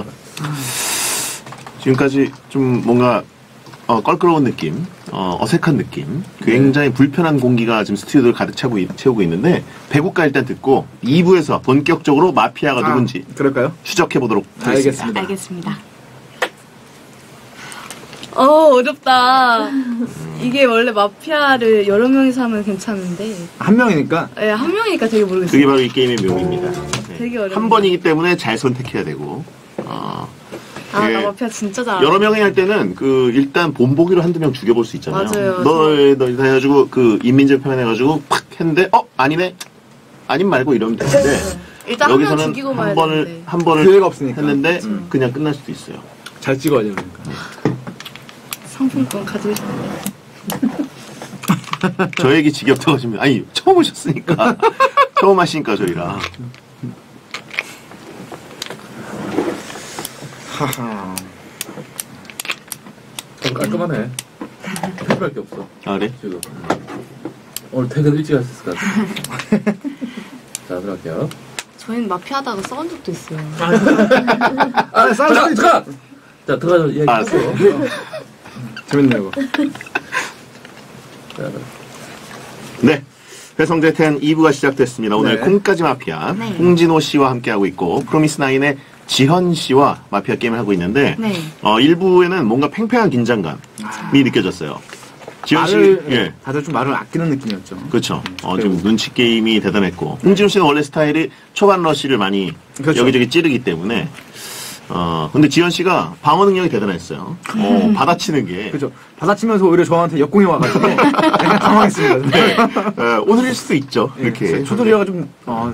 지금까지 좀 뭔가 껄끄러운 느낌, 어색한 느낌, 굉장히 불편한 공기가 지금 스튜디오를 가득 채우고 있는데 배국가 일단 듣고 2부에서 본격적으로 마피아가 누군지 그럴까요? 추적해 보도록 하겠습니다. 알겠습니다. 어렵다. 이게 원래 마피아를 여러 명이서 하면 괜찮은데. 한 명이니까. 네, 한 명이니까 되게 모르겠어요. 그게 바로 이 게임의 묘미입니다. 되게 어려워. 한 번이기 때문에 잘 선택해야 되고. 나 마피아 진짜 잘알아. 여러 명이 할 때는 일단 본보기로 한두 명 죽여볼 수 있잖아요. 맞아요. 너 해가지고 인민제 표현해가지고 팍 했는데 아니네? 아님 말고 이러면 되는데 일단 한 명 여기서는 죽이고 말야 되는데. 한 번을 기회가 없으니까. 했는데 그냥 끝날 수도 있어요. 잘 찍어야 돼요, 그러니까. 상품권 가지고 싶은데. 저에게 지겹다고 하시면 아니 처음 오셨으니까 처음 하시니까 저희랑 하하. 깔끔하네. 별밖에 없어. 그래? 지금. 오늘 퇴근 일찍 하셨을 것 같아요. 자, 들어갈게요. 저희는 마피아다가 싸운 적도 있어요. 싸울 자, 들어가서 얘기하고. 재밌네요, 이거. 네. 배성재 10 2부가 시작됐습니다. 오늘 네. 콩까지 마피아 네. 홍진호 씨와 함께하고 있고 프로미스나인의 지현 씨와 마피아 게임을 하고 있는데 네. 1부에는 뭔가 팽팽한 긴장감이 느껴졌어요. 지현 씨, 예. 다들 좀 말을 아끼는 느낌이었죠. 그렇죠. 좀 눈치 게임이 대단했고 홍진호 씨는 원래 스타일이 초반 러쉬를 많이 그렇죠. 여기저기 찌르기 때문에 근데 지현 씨가 방어 능력이 대단했어요. 받아치는 게. 그죠. 받아치면서 오히려 저한테 역공이 와가지고 약간 당황했습니다. 네. 오늘일 수도 있죠. 이렇게. 초돌이가 좀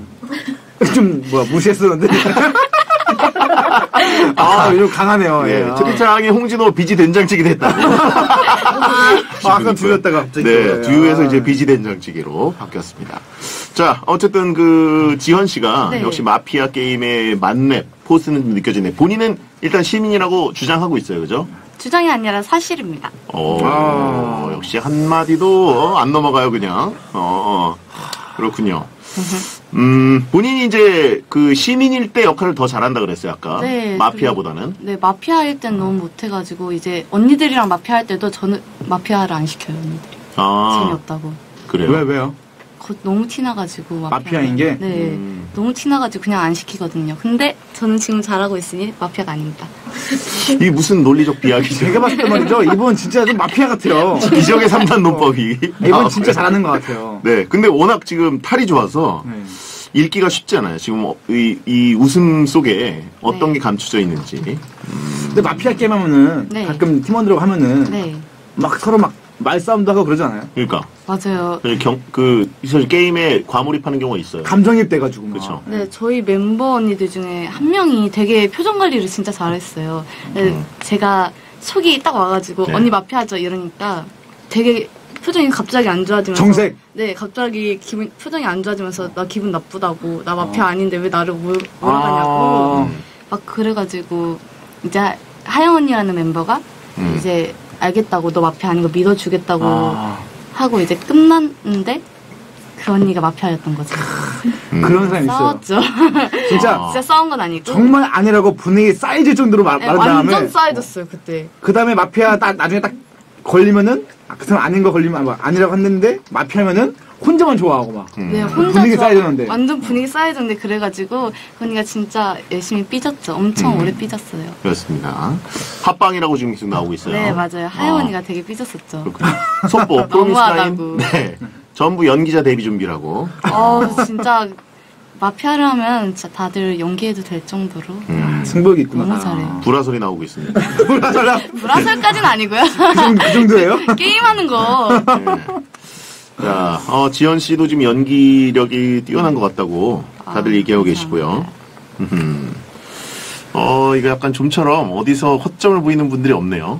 무시했었는데. 요즘 강하네요. 네, 채팅창에 홍진호 비지 된장찌개 됐다고. 아까 두였다가 갑자기. 네, 두유에서 이제 비지 된장찌개로 바뀌었습니다. 자, 어쨌든 지현 씨가 네. 역시 마피아 게임의 만렙 포스는 좀 느껴지네. 본인은 일단 시민이라고 주장하고 있어요, 그죠? 주장이 아니라 사실입니다. 역시 한마디도 안 넘어가요, 그냥. 그렇군요. 본인이 이제 시민일 때 역할을 더 잘한다 그랬어요, 아까. 네, 마피아보다는. 네, 마피아일 땐 너무 못해가지고 이제 언니들이랑 마피아 할 때도 저는 마피아를 안 시켜요, 언니들이. 재미없다고. 그래요? 왜요? 너무 티나가지고 마피아인 게? 네, 너무 티나가지고 그냥 안 시키거든요. 근데 저는 지금 잘하고 있으니 마피아가 아닙니다. 이게 무슨 논리적 비약이죠? 제가 봤을 때 말이죠. 이분 진짜 좀 마피아 같아요. 기적의 3단 논법이. 이분 진짜 잘하는 것 같아요. 네, 근데 워낙 지금 탈이 좋아서 읽기가 쉽지 않아요. 지금 이 웃음 속에 어떤 게 감춰져 있는지. 근데 마피아 게임 하면은 네. 가끔 팀원들하고 하면은 네. 막 서로 막 말싸움도 하고 그러지 않아요? 그러니까. 맞아요. 사실 게임에 과몰입하는 경우가 있어요. 감정입 돼가지고. 그쵸. 네, 저희 멤버 언니들 중에 한 명이 되게 표정 관리를 진짜 잘했어요. 네, 제가 속이 딱 와가지고 네. 언니 마피아죠 이러니까 되게 표정이 갑자기 안 좋아지면서 정색. 네, 갑자기 표정이 안 좋아지면서 나 기분 나쁘다고 나 마피아 아닌데 왜 나를 몰아가냐고 막 그래가지고 이제 하영 언니라는 멤버가 이제 알겠다고 너 마피아 아닌 거 믿어주겠다고 하고 이제 끝났는데 그 언니가 마피아였던 거죠. 그런 사람이 있어요. 싸웠죠. 진짜 싸운 건 아니고 정말 아니라고 분위기 쌓여질 정도로 네, 말한 다음에 완전 쌓여졌어요 그때. 그 다음에 마피아 나중에 딱 걸리면은 그 사람 아닌 거 걸리면 아니라고 했는데 마피아면은 혼자만 좋아하고 막 네, 혼자 분위기 쌓여졌는데 완전 분위기 쌓여졌는데 그래가지고 그 언니가 진짜 열심히 삐졌죠. 엄청 오래 삐졌어요. 그렇습니다. 팟빵이라고 지금 계속 나오고 있어요. 네, 맞아요. 하영 언니가 되게 삐졌었죠. 그렇군요. 속보, 프로미스나인. 너무하다고. 네. 전부 연기자 데뷔 준비라고. 진짜 마피아를 하면 진짜 다들 연기해도 될 정도로 승부욕이 있구나. 너무 잘해. 불화설이 나오고 있습니다. 불화설까지는 아니고요. 그 정도예요? 게임하는 거. 네. 자, 지연 씨도 지금 연기력이 뛰어난 것 같다고 다들 얘기하고 계시고요. 이거 약간 좀처럼 어디서 허점을 보이는 분들이 없네요.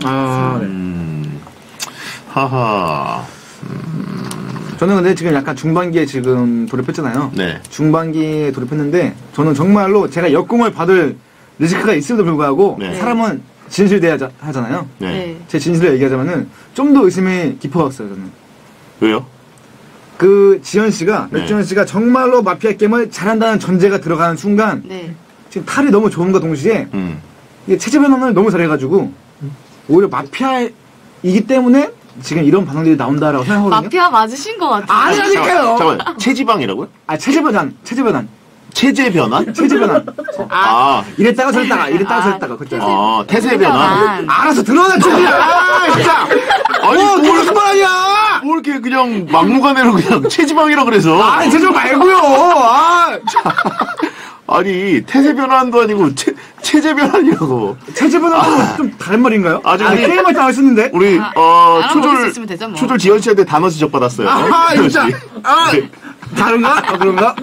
하하. 저는 근데 지금 약간 중반기에 지금 돌입했잖아요. 네. 중반기에 돌입했는데 저는 정말로 제가 역공을 받을 리스크가 있음에도 불구하고 네. 사람은 진실돼야 하잖아요. 네. 네. 제 진실을 얘기하자면은 좀 더 의심이 깊어갔어요. 저는. 왜요? 그 지연 씨가 네. 백지연 씨가 정말로 마피아 게임을 잘한다는 전제가 들어가는 순간 네. 지금 탈이 너무 좋은가 동시에 이게 체제 변환을 너무 잘해가지고 오히려 마피아이기 때문에 지금 이런 반응들이 나온다라고 생각하거든요. 마피아 맞으신 것 같아요. 아니라니까요. 잠깐만, 체지방이라고요? 체제 변환. 체제 변환? 체제 변환. 이랬다가 저랬다가 그때. 태세 변환. 알아서 들어가 줄이야. 진짜. 아니, 무슨 말 아니야. 뭐 이렇게 그냥 막무가내로 그냥 체지방이라 그래서. 체제 말고요. 아니, 태세 변환도 아니고 체제 변환이라고. 체제 변환은 좀 다른 말인가요? 아니, 게임할 때 안 쓰는데. 우리 알아볼 수 있으면 되죠, 뭐. 초졸 지연 씨한테 단어 지적 받았어요. 진짜. 다른가? 그런가?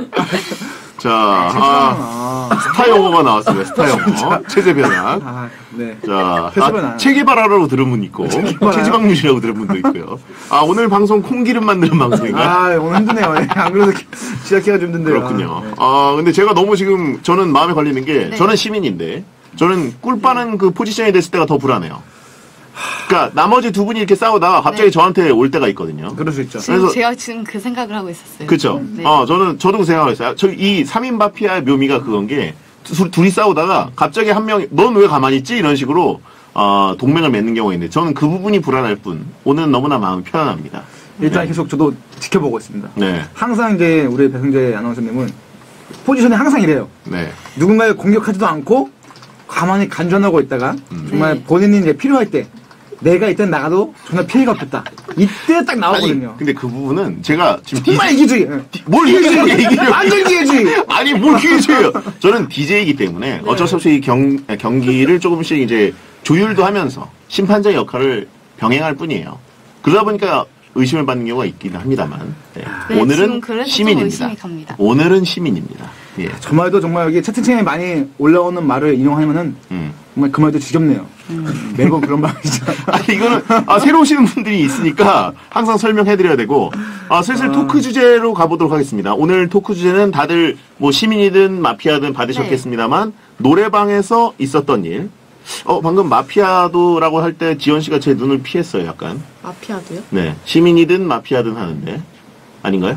자, 스타 영어가 나왔습니다. 스타 영어. 체제 변환. 네. 자, 태세 변환. 체계바라라고 들은 분 있고, 체지방 유지라고 들은 분도 있고요. 오늘 방송 콩기름 만드는 방송인가요? 오늘 힘드네요. 안 그래도 시작해가지고 힘든데요. 그렇군요. 근데 제가 너무 지금 저는 마음에 걸리는 게, 저는 시민인데, 저는 꿀 빠는 그 포지션이 됐을 때가 더 불안해요. 그러니까 나머지 두 분이 이렇게 싸우다가 갑자기 저한테 올 때가 있거든요. 그럴 수 있죠. 지금 제가 지금 그 생각을 하고 있었어요. 그렇죠. 네. 저도 그 생각을 했어요. 이 3인 마피아의 묘미가 그건 게 둘이 싸우다가 갑자기 한 명이 넌 왜 가만히 있지? 이런 식으로 동맹을 맺는 경우가 있는데 저는 그 부분이 불안할 뿐 오늘은 너무나 마음이 편안합니다. 일단 네. 계속 저도 지켜보고 있습니다. 네. 항상 이제 우리 배승재 아나운서님은 포지션이 항상 이래요. 네. 누군가를 공격하지도 않고 가만히 간전하고 있다가 정말 네. 본인이 이제 필요할 때 내가 이때 나가도 전혀 피해가 없겠다. 이때 딱 나오거든요. 아니, 근데 그 부분은 제가 지금 정말 이기주의. 뭘 이기주의 얘기를 완전 기회주의. 아니 뭘 기회주의예요. 저는 DJ이기 때문에 어쩔 수 없이 경기를 조금씩 이제 조율도 하면서 심판자의 역할을 병행할 뿐이에요. 그러다 보니까 의심을 받는 경우가 있긴 합니다만 네. 네, 오늘은 지금 그래서 좀 시민입니다. 의심이 갑니다. 오늘은 시민입니다. 예. 저 말도 정말 여기 채팅창에 많이 올라오는 말을 인용하면은 정말 그 말도 지겹네요. 매번 그런 말이죠. 아니 이거는 새로 오시는 분들이 있으니까 항상 설명해드려야 되고 슬슬 토크 주제로 가보도록 하겠습니다. 오늘 토크 주제는 다들 뭐 시민이든 마피아든 받으셨겠습니다만 노래방에서 있었던 일. 방금 마피아도라고 할 때 지연 씨가 제 눈을 피했어요, 약간. 마피아도요? 네, 시민이든 마피아든 하는데 아닌가요?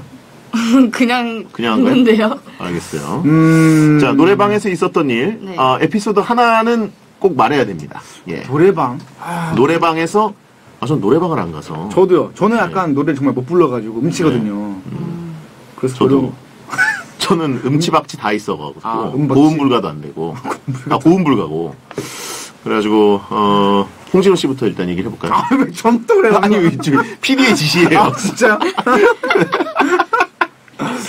그냥 한가요? 했는데요. 알겠어요. 자, 노래방에서 있었던 일. 네. 에피소드 하나는 꼭 말해야 됩니다. 예. 노래방. 노래방에서 전 노래방을 안 가서. 저도요. 저는 약간 노래 정말 못 불러가지고 음치거든요. 그래서 저는 음치박치 다 있어가지고 음박치. 고음 불가도 안 되고 고음 불가고 그래가지고 홍진호 씨부터 일단 얘기를 해볼까요? 왜 전 또 그래요? 아니 PD의 지시예요. 진짜?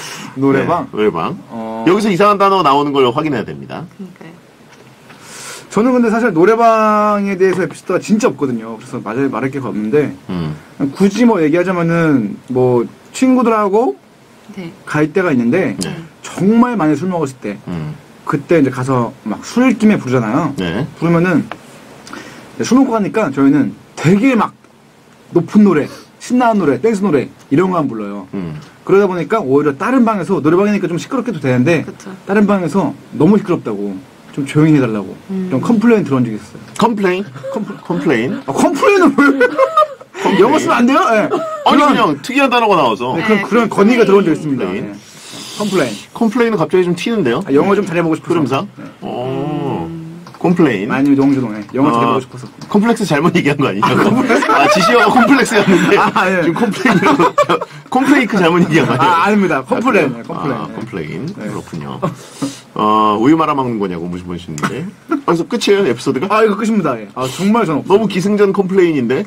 노래방? 네, 노래방. 여기서 이상한 단어 나오는 걸 확인해야 됩니다. 그러니까요. 저는 근데 사실 노래방에 대해서 에피소드가 진짜 없거든요. 그래서 말할 게 없는데 굳이 뭐 얘기하자면은 뭐 친구들하고 네. 갈 때가 있는데 네. 정말 많이 술 먹었을 때 그때 이제 가서 막 술김에 부르잖아요. 네. 부르면은 술 먹고 가니까 저희는 되게 막 높은 노래, 신나는 노래, 댄스 노래 이런 거만 불러요. 그러다 보니까 오히려 다른 방에서 노래방이니까 좀 시끄럽게도 되는데 그쵸. 다른 방에서 너무 시끄럽다고 좀 조용히 해달라고 좀 컴플레인 들어온 적이 있어요. 컴플레인? 컴플레인? 아, 컴플레인은 뭐예요? 영어 쓰면 안 돼요? 네. 아니 그냥 특이한 단어가 나와서. 네, 그런 건의가 들어온 적이 있습니다. 네. 컴플레인. 컴플레인은 갑자기 좀 튀는데요? 아, 영어 좀 잘해보고 싶어서. 흐름상? 네. 콤플레인. 많이 홍준호에 영어 잘해보고 싶어서. 콤플렉스 잘못 얘기한 거 아니죠? 지시어가 콤플렉스였는데 예. 지금 콤플레인으로 콤플레이크 잘못 얘기한 거 아니에요? 아닙니다. 컴플레인. 아, 컴플레인. 콤플레인. 네. 그렇군요. 우유 말아 먹는 거냐고 무시하시는데. 그래서 끝이에요, 에피소드가? 아, 이거 끝입니다. 예. 아, 정말 저는 없어요. 너무 기승전 콤플레인인데?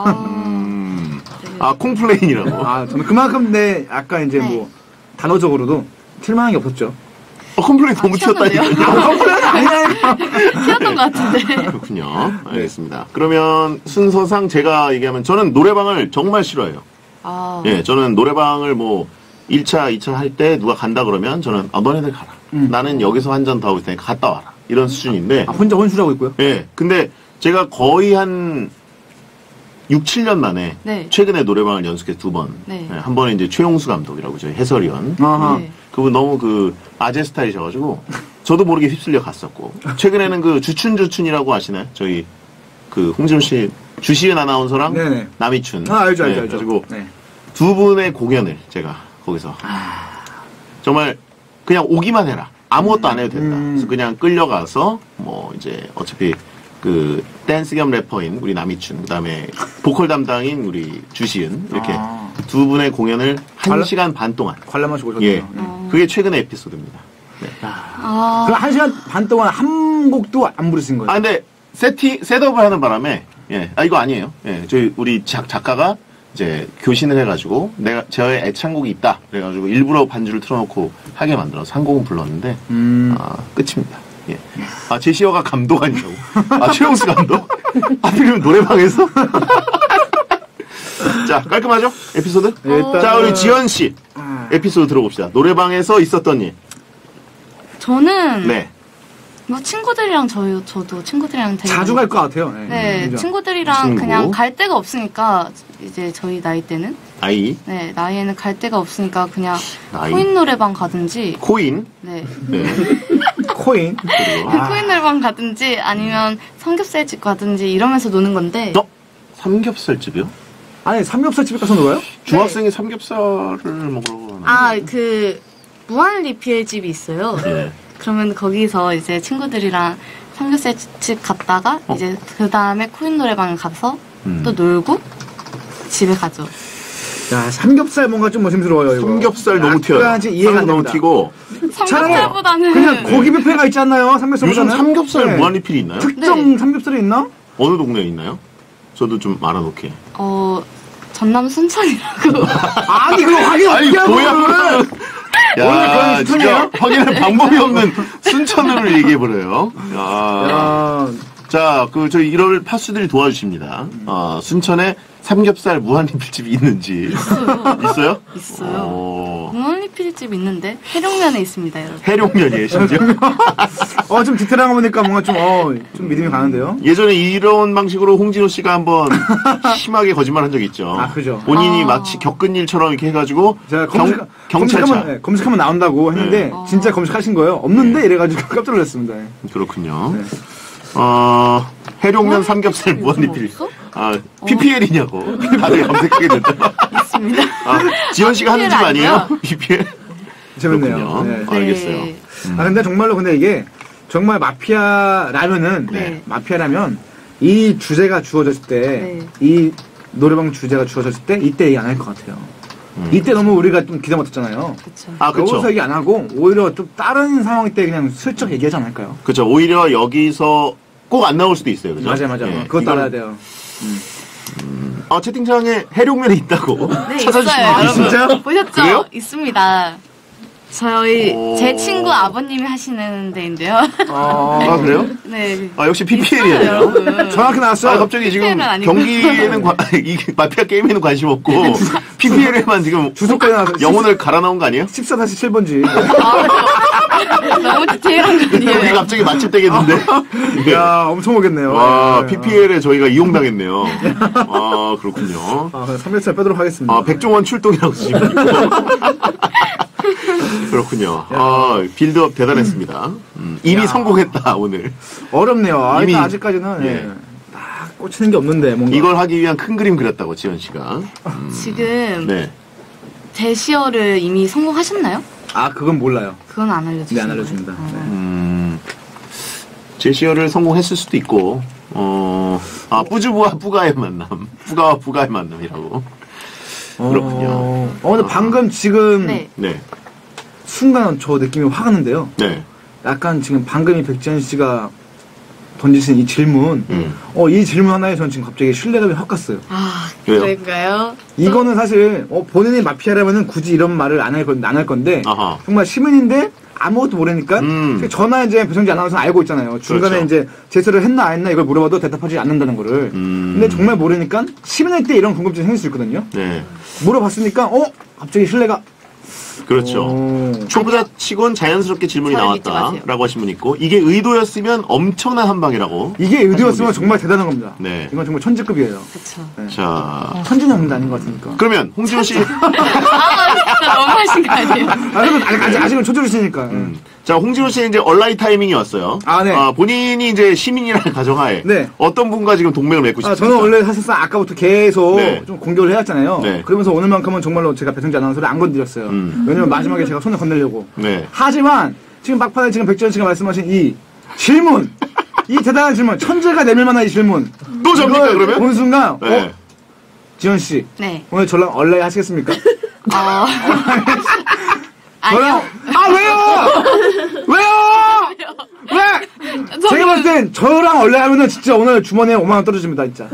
콩플레인이라고. 저는 그만큼 약간 이제 뭐 단어적으로도 틸만한 게 없었죠. 컴플레인 너무 튀었다니까요. 컴플레인 아니야. 튀었던 것 같은데. 그렇군요. 알겠습니다. 그러면 순서상 제가 얘기하면 저는 노래방을 정말 싫어해요. 예, 저는 노래방을 뭐 1차, 2차 할 때 누가 간다 그러면 저는 너네들 가라. 나는 여기서 한 잔 더 하고 있으니까 갔다 와라. 이런 수준인데. 혼자 혼술하고 있고요? 예. 근데 제가 거의 한 6, 7년 만에 네. 최근에 노래방을 연속해서 2번. 네. 예, 한 번은 이제 최용수 감독이라고 저희 해설위원. 아하. 네. 그분 너무 아재 스타일이셔가지고 저도 모르게 휩쓸려 갔었고 최근에는 주춘이라고 아시나요? 저희 홍진호 씨 주시은 아나운서랑 네네. 남이춘 알죠. 그리고 네. 두 분의 공연을 제가 거기서 정말 그냥 오기만 해라 아무것도 안 해도 된다. 그래서 그냥 끌려가서 뭐 이제 어차피 댄스 겸 래퍼인 우리 남이춘 그다음에 보컬 담당인 우리 주시은 이렇게 두 분의 공연을 1시간 반 동안 관람하시고 오셨네요. 예. 그게 최근의 에피소드입니다. 네. 그럼 1시간 반 동안 한 곡도 안 부르신 거예요? 근데 셋업을 하는 바람에 이거 아니에요. 예. 우리 작가가 이제 교신을 해가지고 저의 애창곡이 있다 그래가지고 일부러 반주를 틀어놓고 하게 만들어서 한 곡은 불렀는데 끝입니다. 예. 제시어가 감독 아니라고. 최용수 감독? 하필이면 노래방에서? 자, 깔끔하죠? 에피소드? 일단은... 자, 우리 지연씨. 에피소드 들어봅시다. 노래방에서 있었던 일. 저는. 네. 뭐 친구들이랑 저도 친구들이랑 되게. 자주 갈 것 같아요. 네. 친구들이랑 그냥 갈 데가 없으니까, 이제 저희 나이 때는. 네, 나이에는 갈 데가 없으니까 그냥 코인 노래방 가든지. 코인? 네. 코인? 코인 노래방 가든지 아니면 삼겹살집 가든지 이러면서 노는 건데. 삼겹살집이요? 아니, 삼겹살집에 가서 놀아요? 중학생이 삼겹살을 먹으러 가는 무한 리필집이 있어요. 네. 그러면 거기서 이제 친구들이랑 삼겹살집 갔다가 이제 그 다음에 코인 노래방에 가서 또 놀고 집에 가죠. 야, 삼겹살 뭔가 좀 조심스러워요, 이거. 삼겹살 너무 튀어요. 이해가 안 너무 됩니다. 튀고. 삼겹살보다는 그냥 고기 뷔페가 있지 않나요? 삼겹살보다는? 요즘 삼겹살 무한리필이 있나요? 특정 삼겹살이 있나? 어느 동네에 있나요? 저도 좀 알아놓게. 전남 순천이라고. 아니, 그거 확인 어떻게 하고. 뭐야, 야, 진짜 확인할 방법이 없는 순천으로 얘기해버려요. 자, 저희 1월 파수들이 도와주십니다. 순천에 삼겹살 무한리필집이 있는지. 있어요? 있어요. 무한리필집 있는데 해룡면에 있습니다, 여러분. 해룡면이에요, 심지어? 좀 디테일한 거 보니까 뭔가 좀 믿음이 가는데요? 예전에 이런 방식으로 홍진호 씨가 한번 심하게 거짓말한 적이 있죠. 그죠. 본인이 마치 겪은 일처럼 이렇게 해가지고 제가 경찰차 검색하면 나온다고 했는데 진짜 검색하신 거예요? 없는데 이래가지고 깜짝 놀랐습니다. 그렇군요. 해룡면 삼겹살 무한리필. PPL이냐고. 다들 검색하게 된다. 있습니다. 지현 씨가 하는 집 아니에요? PPL? 재밌네요. 네. 알겠어요. 근데 정말로 이게 정말 마피아라면은 마피아라면 이 주제가 주어졌을 때 이 노래방 주제가 주어졌을 때 이때 얘기 안 할 것 같아요. 이때 너무 우리가 좀 기대 못했잖아요. 그쵸. 여기서 얘기 안 하고 오히려 좀 다른 상황 때 그냥 슬쩍 얘기하지 않을까요? 그렇죠. 오히려 여기서 꼭 안 나올 수도 있어요. 그죠? 맞아. 그것도 알아야 돼요. 채팅창에 해룡면이 있다고 네, 찾아주시면 있어요. 진짜? 보셨죠? 그래요? 있습니다. 제 친구 아버님이 하시는 데인데요. 아, 그래요? 네. 아, 역시 있어요, PPL이에요. 여러분. 정확히 나왔어. 아, 갑자기 지금 PPL 은 아니고. 경기에는 이 마피아 게임에는 관심 없고 PPL에만 지금 주소까지 나와서 영혼을 갈아 넣은 거 아니에요? 14-7번지. 너무 디테일한 거 우리 아니에요? 갑자기 맛집 되겠는데? 야, 엄청 오겠네요. 와, PPL에 저희가 이용당했네요. 아, 그렇군요. 아, 3일차 빼도록 하겠습니다. 아, 백종원 출동이라고 지금. 그렇군요. 아, 빌드업 대단했습니다. 이미 성공했다, 오늘. 어렵네요. 아, 이미- 일단 아직까지는, 예. 딱 꽂히는 게 없는데, 뭔가. 이걸 하기 위한 큰 그림 그렸다고, 지현 씨가. 지금 네. 제시어를 이미 성공하셨나요? 아, 그건 몰라요. 그건 안 알려주시는 네, 안 알려줍니다. 거예요? 네. 제시어를 성공했을 수도 있고, 뿌주부와 뿌가의 만남. 뿌가와 뿌가의 만남이라고. 그렇군요. 근데 방금 지금, 네. 네. 순간 저 느낌이 확 왔는데요. 네. 약간 지금 방금 이 백지현 씨가 던지신 이 질문, 음. 이 질문 하나에 전 지금 갑자기 신뢰감이 확 갔어요. 아, 왜요? 그럴까요? 이거는 사실, 본인이 마피아라면은 굳이 이런 말을 안 할 건데, 아하. 정말 시민인데 아무것도 모르니까, 전화 이제 배성재 아나운서는 알고 있잖아요. 중간에 그렇죠. 이제 제스를 했나 안 했나 이걸 물어봐도 대답하지 않는다는 거를. 근데 정말 모르니까 시민일 때 이런 궁금증이 생길 수 있거든요. 네. 물어봤으니까, 갑자기 신뢰가. 그렇죠. 초보자 치곤 자연스럽게 질문이 저를 믿지 마세요. 나왔다라고 하신 분 있고, 이게 의도였으면 엄청난 한 방이라고. 이게 의도였으면 하시는 정말 대단한 겁니다. 네. 이건 정말 천재급이에요. 그쵸. 자, 천진영도 아닌 것 같으니까. 그러면 홍진호 씨. 진짜 너무 하신 거 아니에요? 아직은 초조주시니까. 자, 홍진호 씨는 이제 얼라이 타이밍이 왔어요. 아, 네. 본인이 이제 시민이라는 가정하에. 네. 어떤 분과 지금 동맹을 맺고 싶습니까? 저는 원래 사실상 아까부터 계속 네. 좀 공격을 해왔잖아요. 네. 그러면서 오늘만큼은 정말로 제가 배성재 아나운서를 안 건드렸어요. 왜냐면 마지막에 제가 손을 건들려고. 네. 하지만 지금 막판에 지금 백지현 씨가 말씀하신 이 질문, 이 대단한 질문, 천재가 내밀 만한 이 질문. 또 접니까, 이걸 그러면? 본 순간, 네. 지현 씨, 네. 오늘 저랑 얼라이 하시겠습니까? 아니요. 왜요? 왜? 제가 봤을 땐 저랑 얼라이 하면은 진짜 오늘 주머니에 5만원 떨어집니다, 진짜.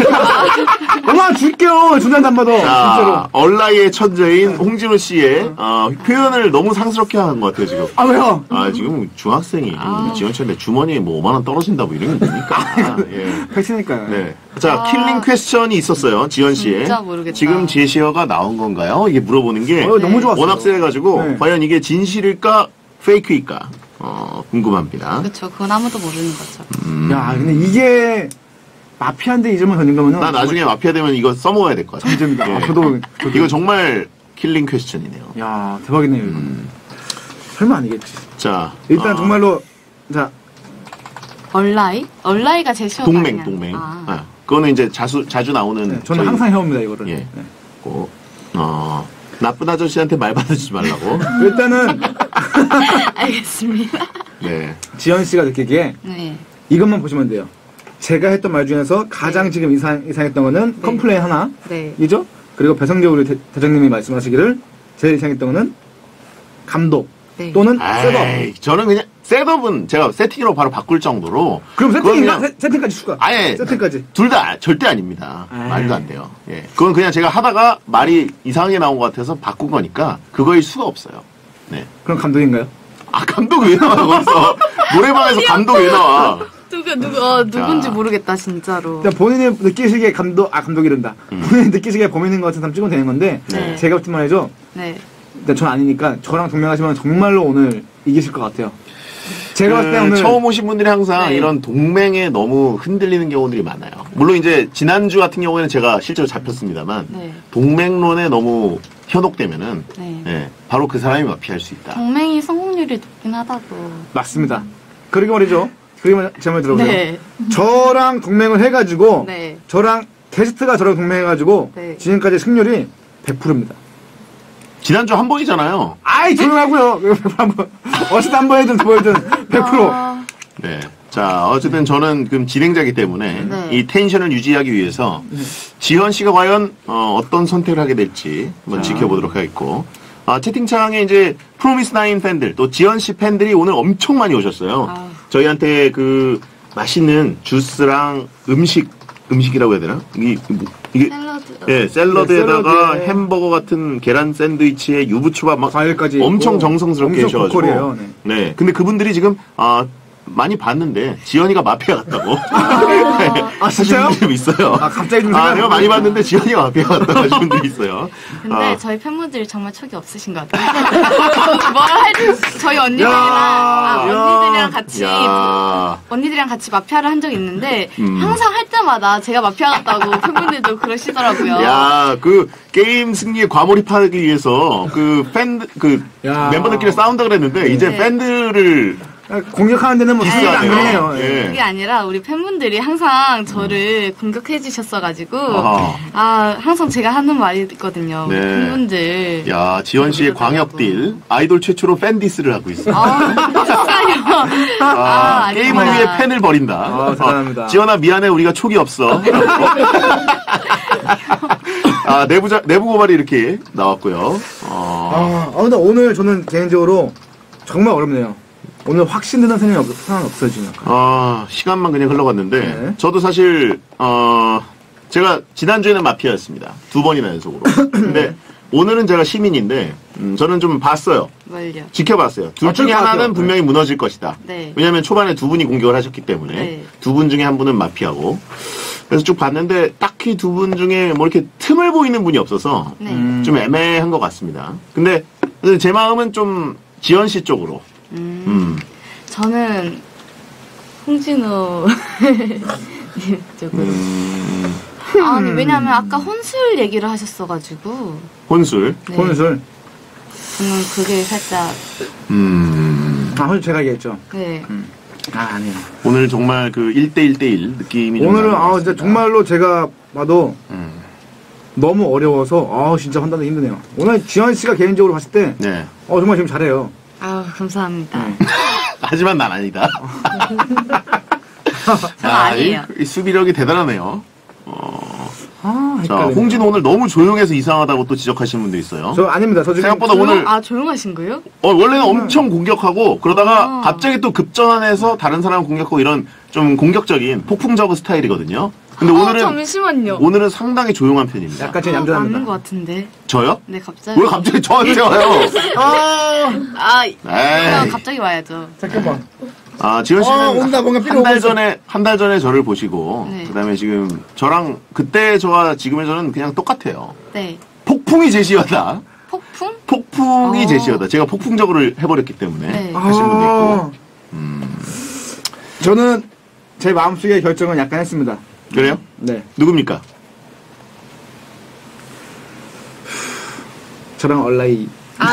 5만원 줄게요, 준다도 안 받아. 진짜로. 자, 얼라이의 천재인 홍진호 씨의 표현을 너무 상스럽게 하는 것 같아요, 지금. 왜요? 지금 중학생이 지원철인데 주머니에 뭐 5만원 떨어진다 뭐 이런 게 뭡니까? 예. 팩트니까요. 네. 자, 킬링 퀘스천이 있었어요, 지현 씨의. 진짜 모르겠다. 지금 제시어가 나온 건가요? 이게 물어보는 게 너무 좋았어요. 워낙 세가지고 네. 과연 이게 진실일까, 페이크일까 궁금합니다. 그쵸. 그건 아무도 모르는 거죠. 야, 근데 이게 마피아인데 이 질문 던진 거면은. 나 나중에 마피아 되면 이거 써먹어야 될 것 같아요. 점점이다. 예. 저도. 이거 정말 킬링 퀘스천이네요. 야, 대박이네요, 이거. 설마 아니겠지. 자, 일단 정말로, 자, 얼라이? 얼라이가 제시어가 동맹. 아니야. 그거는 이제 자주 나오는. 네, 저는 저희- 항상 해옵니다, 이거를. 예. 네. 꼭, 나쁜 아저씨한테 말 받아주지 말라고. 일단은, 알겠습니다. 네. 지현 씨가 느끼기에 네. 이것만 보시면 돼요. 제가 했던 말 중에서 가장 지금 이상했던 거는 컴플레인 하나, 네. 이죠? 그리고 배성재 우리 대장님이 말씀하시기를 제일 이상했던 거는 감독 네. 또는 셋업. 아이, 저는 그냥 셋업은 제가 세팅으로 바로 바꿀 정도로. 그럼 그건 세팅인가? 그냥 세팅까지 추가. 아예 세팅까지. 둘 다 절대 아닙니다. 에이. 말도 안 돼요. 예. 그건 그냥 제가 하다가 말이 이상하게 나온 것 같아서 바꾼 거니까 그거일 수가 없어요. 네. 그럼 감독인가요? 감독 왜 나와, 거기서? 노래방에서 감독 왜 나와? 누군지 자. 모르겠다, 진짜로. 일단 본인이 느끼시기에 감독이란다. 본인이 느끼시기에 범인인 것 같은 사람 찍으면 되는 건데, 네. 제가 볼때만 해죠. 네. 일단 전 아니니까 저랑 동맹하시면 정말로 오늘 이기실 것 같아요. 제가 봤을 때 오늘 처음 오신 분들이 항상 네. 이런 동맹에 너무 흔들리는 경우들이 많아요. 물론 이제 지난주 같은 경우에는 제가 실제로 잡혔습니다만 네. 동맹론에 너무 현혹되면은 네. 예, 바로 그 사람이 마피아일 수 있다. 동맹이 성공률이 높긴 하다고. 맞습니다. 그리고 말이죠. 그리고 제 말 들어보세요. 네. 저랑 동맹을 해가지고 네. 저랑 게스트가 저랑 동맹해가지고 네. 지금까지 승률이 100%입니다. 지난주 한 번이잖아요. 아이 조용하고요. 어쨌든 한 번 해든 두 번 해든 100%. 네. 자, 어쨌든 저는 그럼 진행자이기 때문에 네. 이 텐션을 유지하기 위해서 지현 씨가 과연 어떤 선택을 하게 될지 한번 지켜보도록 하겠고, 채팅창에 이제 프로미스 나인 팬들 또 지현 씨 팬들이 오늘 엄청 많이 오셨어요. 저희한테 그 맛있는 주스랑 음식이라고 해야 되나? 이 이게 샐러드. 예, 샐러드에다가 샐러드에 햄버거 같은 계란 샌드위치에 유부초밥 막 과일까지 엄청 있고, 정성스럽게 엄청 하셔가지고. 고퀄이에요. 네. 네. 근데 그분들이 지금 많이 봤는데 지연이가 마피아 같다고. 아, 진짜요? 좀 있어요. 아, 갑자기 좀 내가 많이 봤는데 지연이가 마피아 같다고 하시는 분들이 있어요. 근데 저희 팬분들이 정말 촉이 없으신 것 같아요. 뭘 할지 저희 언니들이랑 같이 언니들이랑 같이 마피아를 한 적이 있는데 항상 할 때마다 제가 마피아 같다고 팬분들도 그러시더라고요. 야, 그 게임 승리에 과몰입하기 위해서 멤버들끼리 싸운다 그랬는데 이제 네. 팬들을 공격하는 데는 뭐 비슷하네요. 안 그래요. 예. 그게 아니라 우리 팬분들이 항상 저를 공격해 주셨어가지고 아하. 항상 제가 하는 말이 있거든요. 네. 팬분들. 야, 지원 씨의 광역딜 아이돌 최초로 팬 디스를 하고 있어요. 진짜요? 게임을 아닙니다. 위해 팬을 버린다. 대단합니다. 지원아 미안해 우리가 촉이 없어. 내부 고발이 이렇게 나왔고요. 근데 오늘 저는 개인적으로 정말 어렵네요. 오늘 확신 드는 상황이 없어지면. 시간만 그냥 흘러갔는데 네. 저도 사실 제가 지난주에는 마피아였습니다. 2번이나 연속으로. 근데 오늘은 제가 시민인데 저는 좀 봤어요. 뭘요? 지켜봤어요. 둘 중에 것 하나는 같아요. 분명히 무너질 것이다. 네. 왜냐하면 초반에 2분이 공격을 하셨기 때문에 네. 2분 중에 한 분은 마피아고 그래서 쭉 봤는데 딱히 2분 중에 뭐 이렇게 틈을 보이는 분이 없어서 네. 좀 애매한 것 같습니다. 근데 제 마음은 좀 지연 씨 쪽으로. 저는 홍진호 님 쪽으로. 아니 왜냐면 아까 혼술 얘기를 하셨어가지고 혼술. 네. 혼술. 저는 그게 살짝 혼술 제가 얘기했죠. 네. 아니에요. 오늘 정말 그 1대1대1 느낌이 좀 오늘은 나는 것 진짜 같습니다. 정말로 제가 봐도 너무 어려워서 진짜 판단이 힘드네요. 오늘 지현 씨가 개인적으로 봤을 때 네. 정말 지금 잘해요. 아우 감사합니다. 하지만 난 아니다. 저는 아니에요. 이 수비력이 대단하네요. 자, 헷갈리네요. 홍진호 오늘 너무 조용해서 이상하다고 또 지적하시는 분도 있어요. 저 아닙니다. 저 지금 생각보다 오늘 조용하신 거예요? 원래는 엄청 공격하고 그러다가 갑자기 또 급전환해서 다른 사람 공격하고 이런 좀 공격적인 폭풍저그 스타일이거든요. 근데 잠시만요. 오늘은 상당히 조용한 편입니다. 약간 좀 맞는 얌전합니다. 것 같은데. 저요? 네 갑자기. 왜 갑자기 저한테 와요? 에이. 갑자기 와야죠. 잠깐만. 지현 씨는 온다, 뭔가 한 달 전에 저를 보시고 네. 그다음에 지금 저랑 그때 저와 지금의 저는 그냥 똑같아요. 네. 폭풍이 제시어다. 폭풍? 폭풍이 제시어다. 제가 폭풍적으로 해버렸기 때문에 네. 하신 분도 있고. 저는 제 마음속에 결정을 약간 했습니다. 그래요? 네. 누굽니까? 저랑 얼라이.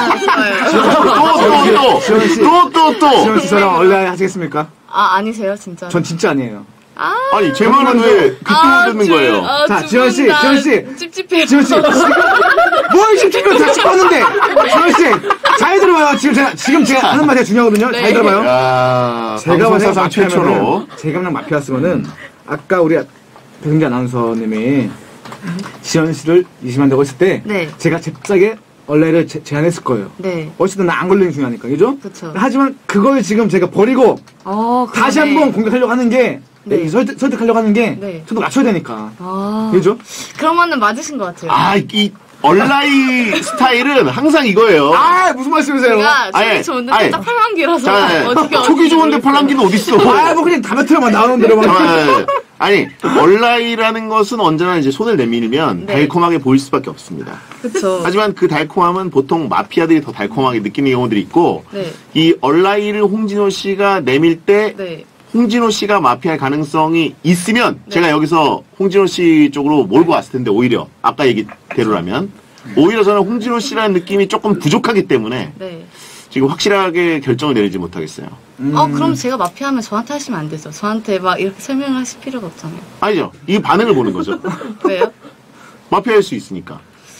좋아요. 지현 씨. 또. 지현 씨 저랑 얼라이 하시겠습니까? 아니세요 진짜. 전 진짜 아니에요. 아니 제 말은 왜 그쪽으로 듣는 거예요? 자, 지현 씨, 지현 씨. 찝찝해요. 지현 씨. 뭘 시키면 다 찍었는데. 지현 씨. 잘 들어봐요. 지금 제가 하는 말이 중요하거든요. 네. 잘 들어봐요. 야, 제가 만약 방송사상 최초로 마피아면은, 제가 만약 마피아였으면은, 아까 우리 배승재 아나운서님이 지현 씨를 의심한다고 했을 때, 네. 제가 잽싸게 얼레를 제안했을 거예요. 네. 어쨌든 나 안 걸리는 게 중요하니까, 그죠? 그쵸. 하지만 그걸 지금 제가 버리고, 다시 그러네. 한번 공격하려고 하는 게, 네. 설득하려고 하는 게, 네. 저도 맞춰야 되니까. 그죠? 그러면은 맞으신 것 같아요. 이 얼라이 스타일은 항상 이거예요. 무슨 말씀이세요? 제가 아예, 촉이 좋은데 아예. 살짝 팔랑귀라서 자, 촉이 좋은데 팔랑귀는 어딨어? 뭐 그냥 다메트로만 나오는 대로만. 아니, 얼라이라는 것은 언제나 이제 손을 내밀면 네. 달콤하게 보일 수밖에 없습니다. 그쵸. 하지만 그 달콤함은 보통 마피아들이 더 달콤하게 느끼는 경우들이 있고, 네. 이 얼라이를 홍진호 씨가 내밀 때, 네. 홍진호 씨가 마피아의 가능성이 있으면 제가 여기서 홍진호 씨 쪽으로 몰고 왔을 텐데 오히려 아까 얘기대로라면 오히려 저는 홍진호 씨라는 느낌이 조금 부족하기 때문에 네. 지금 확실하게 결정을 내리지 못하겠어요. 그럼 제가 마피아하면 저한테 하시면 안 되죠. 저한테 막 이렇게 설명을 하실 필요가 없잖아요. 아니죠. 이 반응을 보는 거죠. 왜요? 마피아일 수 있으니까.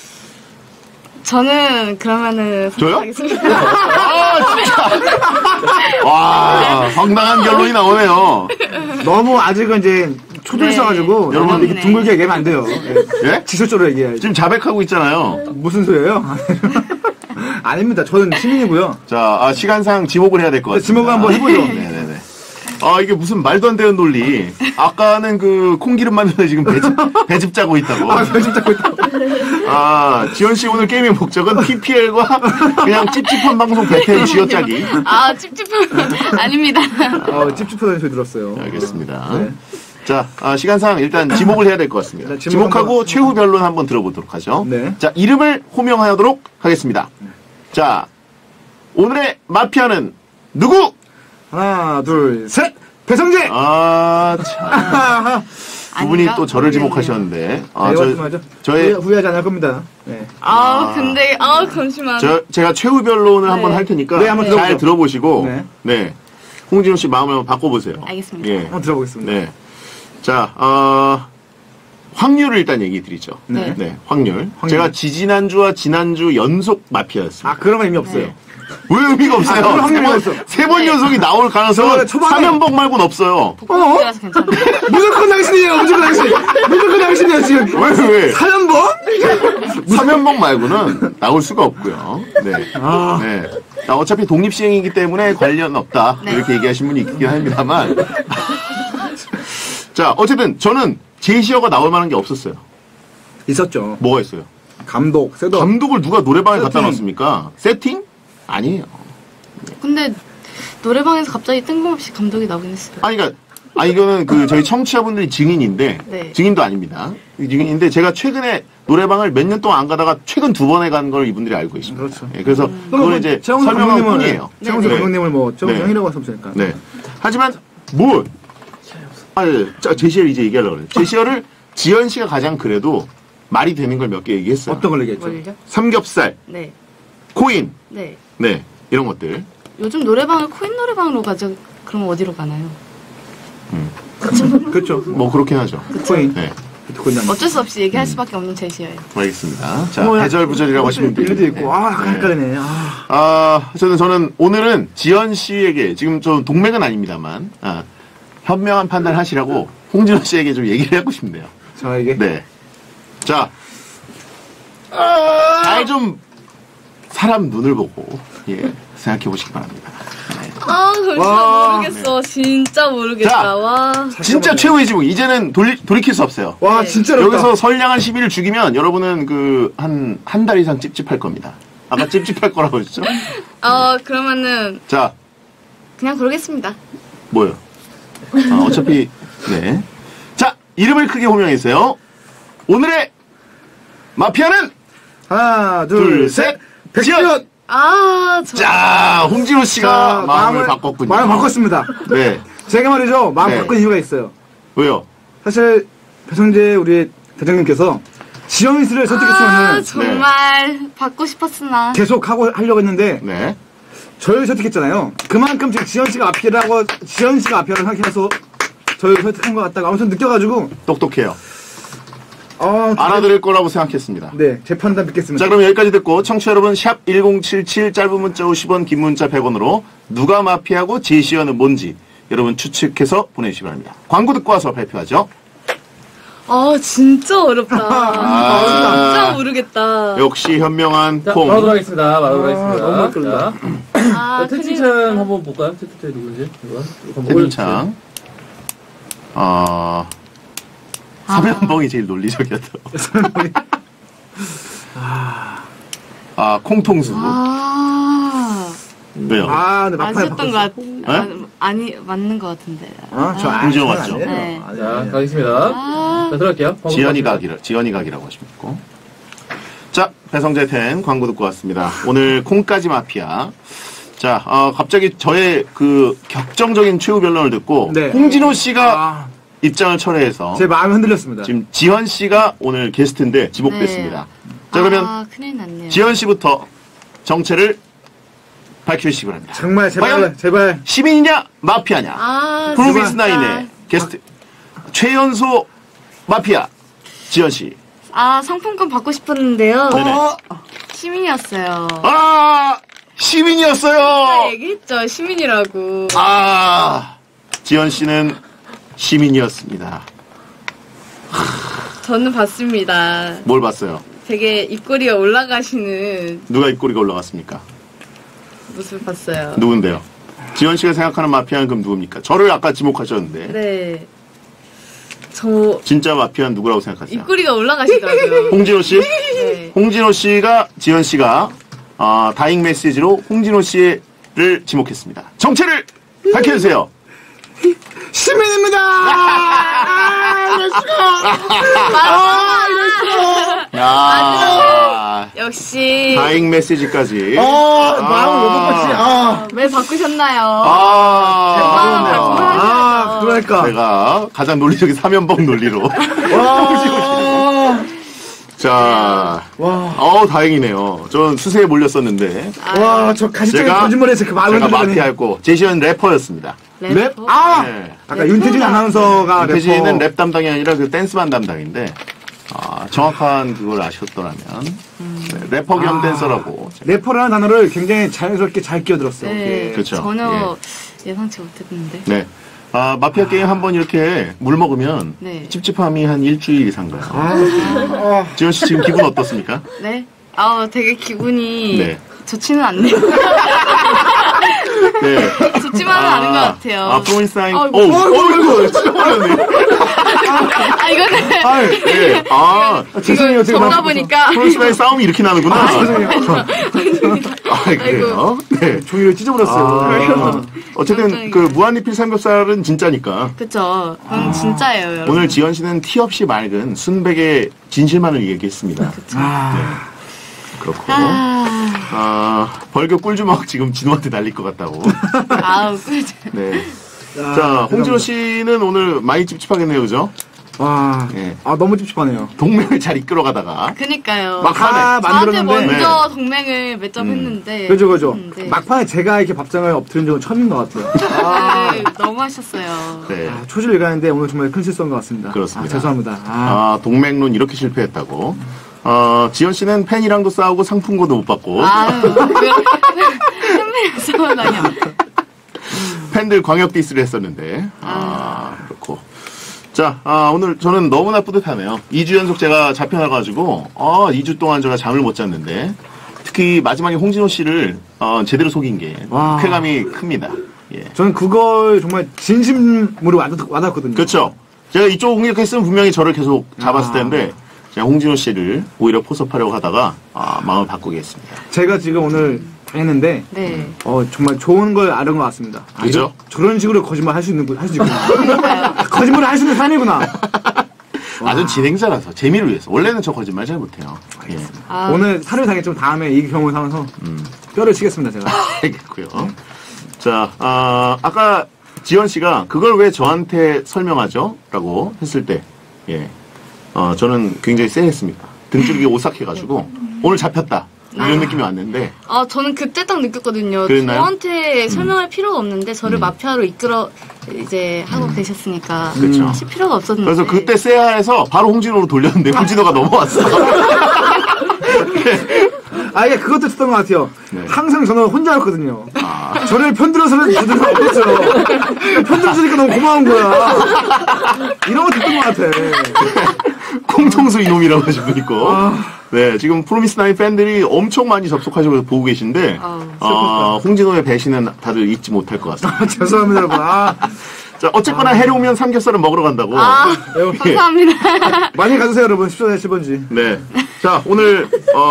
저는 그러면은 저요? 하겠습니다. 와, 황당한 결론이 나오네요. 너무 아직은 이제 초조 네. 있어가지고 여러분, 이렇게 둥글게 얘기하면 안 돼요. 예? 지속적으로 얘기해야지. 지금 자백하고 있잖아요. 무슨 소리예요? 아닙니다. 저는 시민이고요. 자, 시간상 지목을 해야 될 것 같습니다. 지목을 한번 해보죠. 네네네. 아, 이게 무슨 말도 안 되는 논리. 아까는 그 콩기름 만드는 지금 배즙 짜고 있다고. 배즙 짜고 있다고. 지현 씨 오늘 게임의 목적은 PPL과 그냥 찝찝한 방송 배틀 쥐어짜기. 찝찝한 아닙니다. 찝찝하다는 소리 들었어요. 알겠습니다. 네. 자, 시간상 일단 지목을 해야 될 것 같습니다. 지목하고 최후 변론 한번 들어보도록 하죠. 네. 자, 이름을 호명하도록 하겠습니다. 자, 오늘의 마피아는 누구? 하나, 둘, 셋! 배성재! 참. 두 분이 또 저를 지목하셨는데. 저의 후회하지 않을 겁니다. 네. 근데, 잠시만. 제가 최후 변론을 한번 할 테니까. 네, 한번 잘 들어보시고. 네. 네. 홍진호 씨 마음을 한번 바꿔보세요. 알겠습니다. 예. 한번 들어보겠습니다. 네. 자, 확률을 일단 얘기 드리죠. 네. 확률. 제가 지난주와 지난주 연속 마피아였습니다. 그러면 의미 없어요. 네. 왜 의미가 없어요? 확률이 없어. 세 번 연속이 나올 가능성은 3연봉 말고는 없어요. 복권이라서 괜찮아요. 무조건 당신이에요, 무조건 당신이에요, 지금. 왜? 4연봉? 3연봉 말고는 나올 수가 없고요. 네. 네. 어차피 독립시행이기 때문에 관련 없다. 이렇게 얘기하신 분이 있긴 합니다만. 자, 어쨌든 저는 제시어가 나올 만한 게 없었어요. 있었죠. 뭐가 있어요? 감독, 셋업. 감독을 누가 노래방에 세팅. 갖다 놨습니까? 세팅? 아니에요. 근데 노래방에서 갑자기 뜬금없이 감독이 나오긴 했어요. 이거는 저희 청취자분들이 증인인데, 네. 증인도 아닙니다. 증인인데, 제가 최근에 노래방을 몇 년 동안 안 가다가 최근 2번에 간 걸 이분들이 알고 있습니다. 그렇죠. 네, 그래서 그걸 이제 설명한 뿐이에요. 최영수 네. 감독님을 정형이라고 할 수 없으니까. 네. 하지만, 제시어를 이제 얘기하려고 그래요. 제시어를 지현 씨가 가장 그래도 말이 되는 걸 몇 개 얘기했어요. 어떤 걸 얘기했죠? 뭘요? 삼겹살, 네. 코인, 네. 네, 이런 것들. 요즘 노래방을 코인 노래방으로 가죠. 그럼 어디로 가나요? 그렇죠. 뭐 그렇긴 하죠. 코인. 네, 어쩔 수 없이 얘기할 수밖에 없는 제시어예요. 알겠습니다. 자, 배절부절이라고 하시면 빌리도 있고, 헷갈리네. 저는 오늘은 지현 씨에게, 지금 좀 동맹은 아닙니다만, 현명한 판단을 하시라고 홍진호 씨에게 좀 얘기를 하고 싶네요. 저에게? 네. 자, 잘 좀 사람 눈을 보고, 생각해 보시기 바랍니다. 잠시만 모르겠어. 진짜 모르겠다. 자, 와. 진짜 최후의 지목. 이제는 돌이킬 수 없어요. 와, 진짜로. 여기서 선량한 시비를 죽이면 여러분은 한 달 이상 찝찝할 겁니다. 아까 찝찝할 거라고 했죠? 그러면은. 자. 그냥 고르겠습니다. 뭐요? 어차피, 네. 자, 이름을 크게 호명해주세요. 오늘의 마피아는? 하나, 둘, 셋. 백지연! 자, 홍진호 씨가 마음을 바꿨군요. 마음을 바꿨습니다. 네. 제가 말이죠, 마음 바꾼 이유가 있어요. 왜요? 사실, 배성재 우리 대장님께서 지현 씨를 선택했으면은. 정말 받고 싶었으나. 계속 하려고 했는데. 네. 저를 선택했잖아요. 그만큼 지금 지현 씨가 앞이라고 생각해서 저를 선택한 것 같다고 아무튼 느껴가지고. 똑똑해요. 알아들을 거라고 생각했습니다. 네, 제 판단 믿겠습니다. 자, 그럼 여기까지 듣고 청취자 여러분 샵 1077 짧은 문자 50원 긴 문자 100원으로 누가 마피아고 제시어는 뭔지 여러분 추측해서 보내주시기 바랍니다. 광고 듣고 와서 발표하죠. 진짜 어렵다. 진짜 모르겠다. 역시 현명한 자, 콩. 바로 들어가겠습니다. 너무 끌린다. 채팅창 한번 볼까요? 채팅창 누구지? 채팅창. 3연봉이 제일 논리적이었다고. 콩통수. 왜요? 네, 맞았던 것 같. 아니 맞는 것 같은데. 홍진호 맞죠? 네. 자, 가겠습니다. 자, 들어갈게요. 지연이 각이라고 하시고. 자, 배성재 텐 광고 듣고 왔습니다. 오늘 콩까지 마피아. 자, 갑자기 저의 격정적인 최후 변론을 듣고 홍진호 씨가 입장을 철회해서 제 마음이 흔들렸습니다. 지금 지현 씨가 오늘 게스트인데 지목됐습니다. 자, 그러면 큰일 났네요. 지현 씨부터 정체를 밝혀주시기 바랍니다. 정말 제발 시민이냐 마피아냐. 프로미스 나인의 게스트 최연소 마피아 지현 씨. 상품권 받고 싶었는데요. 네네. 시민이었어요. 시민이었어요. 얘기했죠. 시민이라고. 지현 씨는 시민이었습니다. 저는 봤습니다. 뭘 봤어요? 되게 입꼬리가 올라가시는 누가 입꼬리가 올라갔습니까? 모습 봤어요. 누군데요? 지원 씨가 생각하는 마피아는 그럼 누굽니까? 저를 아까 지목하셨는데. 네. 저 진짜 마피아는 누구라고 생각하세요? 입꼬리가 올라가시더라고요. 홍진호 씨? 네. 홍진호 씨가, 지원 씨가, 다잉 메시지로 홍진호 씨를 지목했습니다. 정체를 밝혀주세요. 시민입니다! 역시. 다잉 메시지까지. 마음을 못 먹었지. 왜 바꾸셨나요? 그러니까. 제가 가장 논리적인 3연봉 논리로. 자, 다행이네요. 전 수세에 몰렸었는데. 저 가시적인 제가- 거짓말에서 그 마음을 제가 들으더니. 마피아였고, 제시어는 래퍼였습니다. 랩? 네. 아까 윤태진 아나운서가 대신은 래퍼. 랩 담당이 아니라 그 댄스반 담당인데, 정확한 그걸 아셨더라면, 네, 래퍼 겸 댄서라고. 래퍼라는 단어를 굉장히 자연스럽게 잘 끼어들었어요. 네. 그렇죠. 전혀 예상치 못했는데. 네. 마피아 게임 한번 이렇게 물 먹으면 네. 찝찝함이 한 일주일 이상 가요. 지원 씨 지금 기분 어떻습니까? 네. 되게 기분이 네. 좋지는 않네요. 네. 좋지만은 않은 것 같아요. 프로미스나인. 어이구. 이거 진짜 어렵네. 이거는 네. 죄송해요. 제가 적다 보니까. 프로미스나인 싸움이 이렇게 나는구나. 그래요? 네. 종이를 찢어버렸어요. 어쨌든 그 무한리필 삼겹살은 진짜니까. 그쵸. 그건 진짜예요, 여러분. 오늘 지연 씨는 티 없이 맑은 순백의 진실만을 얘기했습니다. 그렇고. 벌교 꿀주먹 지금 진호한테 날릴 것 같다고. 꿀주. 네. 자, 홍진호 씨는 오늘 많이 찝찝하겠네요, 그죠? 예. 너무 찝찝하네요. 동맹을 잘 이끌어가다가. 그니까요. 막판에 저한테 만들었는데. 먼저 동맹을 맺점했는데. 그죠. 네. 막판에 제가 이렇게 밥장을 엎드린 적은 처음인 것 같아요. 네, 너무 하셨어요. 네. 초질 일가는데 오늘 정말 큰 실수한 것 같습니다. 그렇습니다. 죄송합니다. 동맹론 이렇게 실패했다고. 지연 씨는 팬이랑도 싸우고 상품권도 못 받고. 팬이랑 싸우다니요. 팬들 광역 디스를 했었는데. 그렇고. 자, 오늘 저는 너무나 뿌듯하네요. 2주 연속 제가 잡혀나가지고, 2주 동안 제가 잠을 못 잤는데, 특히 마지막에 홍진호 씨를, 제대로 속인 게, 쾌감이 큽니다. 예. 저는 그걸 정말 진심으로 와닿았거든요. 그렇죠. 제가 이쪽 공격했으면 분명히 저를 계속 잡았을 텐데, 제가 홍진호 씨를 오히려 포섭하려고 하다가, 마음을 바꾸게 했습니다. 제가 지금 오늘 당했는데, 네. 정말 좋은 걸 알은 것 같습니다. 그죠? 저런 식으로 거짓말 할 수 있는, 할 수 있구나. 거짓말을 할 수 있는 사람이구나. 전 진행자라서, 재미를 위해서. 원래는 저 거짓말 잘 못해요. 예. 오늘 살을 당했지만 다음에 이 경험을 삼아서 뼈를 치겠습니다, 제가. 알겠고요. 자, 아까 지원 씨가 그걸 왜 저한테 설명하죠? 라고 했을 때, 예. 저는 굉장히 쎄했습니다. 등줄기 오싹해가지고, 오늘 잡혔다. 이런 느낌이 왔는데. 저는 그때 딱 느꼈거든요. 그랬나요? 저한테 설명할 필요가 없는데, 저를 마피아로 이끌어, 하고 계셨으니까. 그쵸. 하실 필요가 없었는데. 그래서 그때 쎄해서 바로 홍진호로 돌렸는데, 홍진호가 넘어왔어. 이게 그것도 있었던 것 같아요. 네. 항상 저는 혼자였거든요. 저를 편들어서는 저들이 없었어요. 편들어주니까 너무 고마운 거야. 이런 거 듣던 것 같아. 콩통수 이놈이라고 하시고 있고. 네, 지금 프로미스나인 팬들이 엄청 많이 접속하시고 보고 계신데, 홍진호의 배신은 다들 잊지 못할 것 같습니다. 죄송합니다, 여러분. 자, 어쨌거나 해로우면 삼겹살을 먹으러 간다고. 감사합니다. 많이 가주세요, 여러분. 10전에 10번지. 네. 자, 오늘,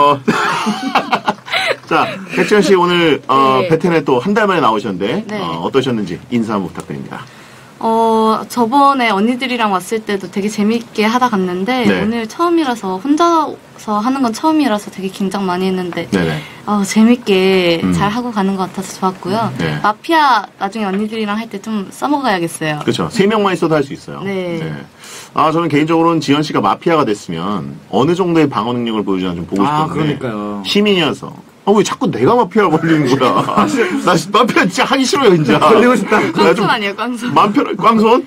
자, 백지현 씨 오늘, 네. 베텐에 또 한 달 만에 나오셨는데, 네. 어떠셨는지 인사 한번 부탁드립니다. 저번에 언니들이랑 왔을 때도 되게 재밌게 하다 갔는데, 네. 오늘 처음이라서, 혼자서 하는 건 처음이라서 되게 긴장 많이 했는데, 네네. 재밌게 잘 하고 가는 것 같아서 좋았고요. 네. 마피아 나중에 언니들이랑 할 때 좀 써먹어야겠어요. 그렇죠. 3명만 있어도 할 수 있어요. 네. 저는 개인적으로는 지현 씨가 마피아가 됐으면 어느 정도의 방어 능력을 보여주나 좀 보고 싶었는데, 그러니까요. 시민이어서. 왜 자꾸 내가 마피아 걸리는 거야? 나 마피아 진짜 하기 싫어요, 진짜. 걸리고 싶다. 꽝손 아니에요, 꽝손. 꽝손?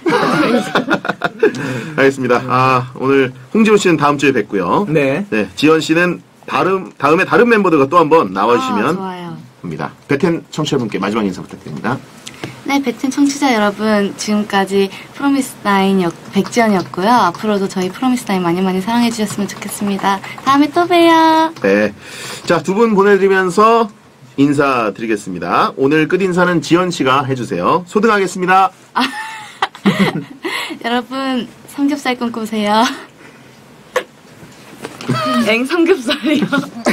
알겠습니다. 오늘 홍지호 씨는 다음 주에 뵙고요. 네. 네, 지현 씨는 다음에 다른 멤버들과 또 한번 나와주시면 좋아요. 합니다. 베텐 청취자분께 마지막 인사 부탁드립니다. 네, 베텐 청취자 여러분, 지금까지 프로미스나인 백지연이었고요. 앞으로도 저희 프로미스나인 많이 많이 사랑해 주셨으면 좋겠습니다. 다음에 또 봬요. 네. 자, 두 분 보내드리면서 인사드리겠습니다. 오늘 끝인사는 지연 씨가 해주세요. 소등하겠습니다. 여러분 삼겹살 꿈꾸세요. 엥 삼겹살이요.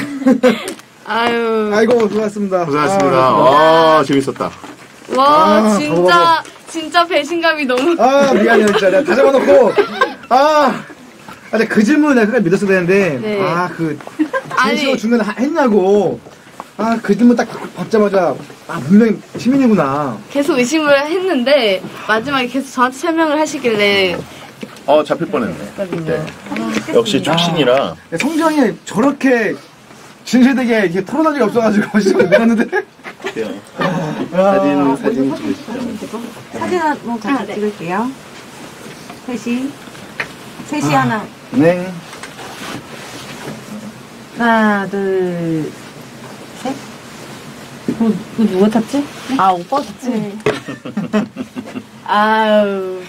아유. 아이고, 수고하셨습니다. 고생하셨습니다. 재밌었다. 와 진짜 배신감이 너무. 미안해요, 진짜. 내가 다 잡아놓고. 근데 그 질문을 내가 끝까지 믿었어야 되는데. 네. 진시호 중간에 했냐고. 그 질문 딱 받자마자, 분명히 시민이구나. 계속 의심을 했는데 마지막에 계속 저한테 설명을 하시길래. 잡힐 뻔했네. 역시 출신이라. 성정이 저렇게 진실되게 이렇게 털어놓은 적이 없어가지고, 진짜 놀랐는데. 사진 찍으시죠. 사진 한번 같이 찍을게요. 셋이 하나. 네. 하나, 둘, 셋. 그거 누가 탔지? 오빠가 탔지? 네. 아유.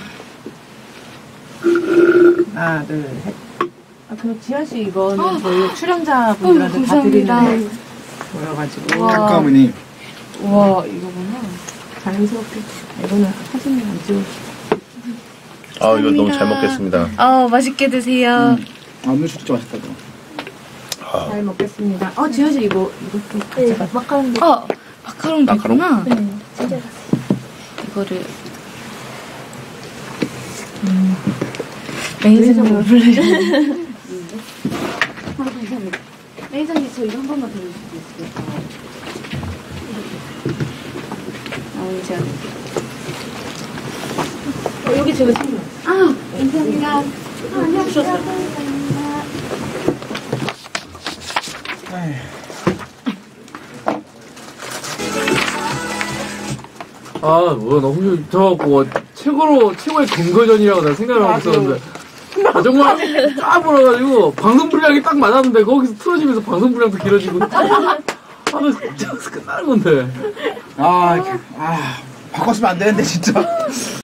하나, 둘, 셋. 그럼 지현씨 이거는 저희 출연자분들한테 다 드리는 거여가지고. 와. 가까우니. 우와, 이거구나. 자연스럽게. 이거는 사진을 안 찍을 이거 너무 잘 먹겠습니다. 맛있게 드세요. 오늘 진짜 맛있다고. 잘 먹겠습니다. 지현씨 이것도 같이 가. 마카롱도. 마카롱도 있구나. 네, 진짜. 이거를. 매니저님을 불러주세요. 감사합니다. 매니저님 저 이거 한 번만 더 해주실 수 있을까요? 제가 여기 제가 챙겨. 감사합니다. 최고의 근거전이라고 내가 생각을 하고 있었는데. 정말 딱 불어가지고, 방송 분량이 딱 맞았는데, 거기서 틀어지면서 방송 분량도 길어지고. 진짜 끝나는 건데. 바꿨으면 안 되는데, 진짜.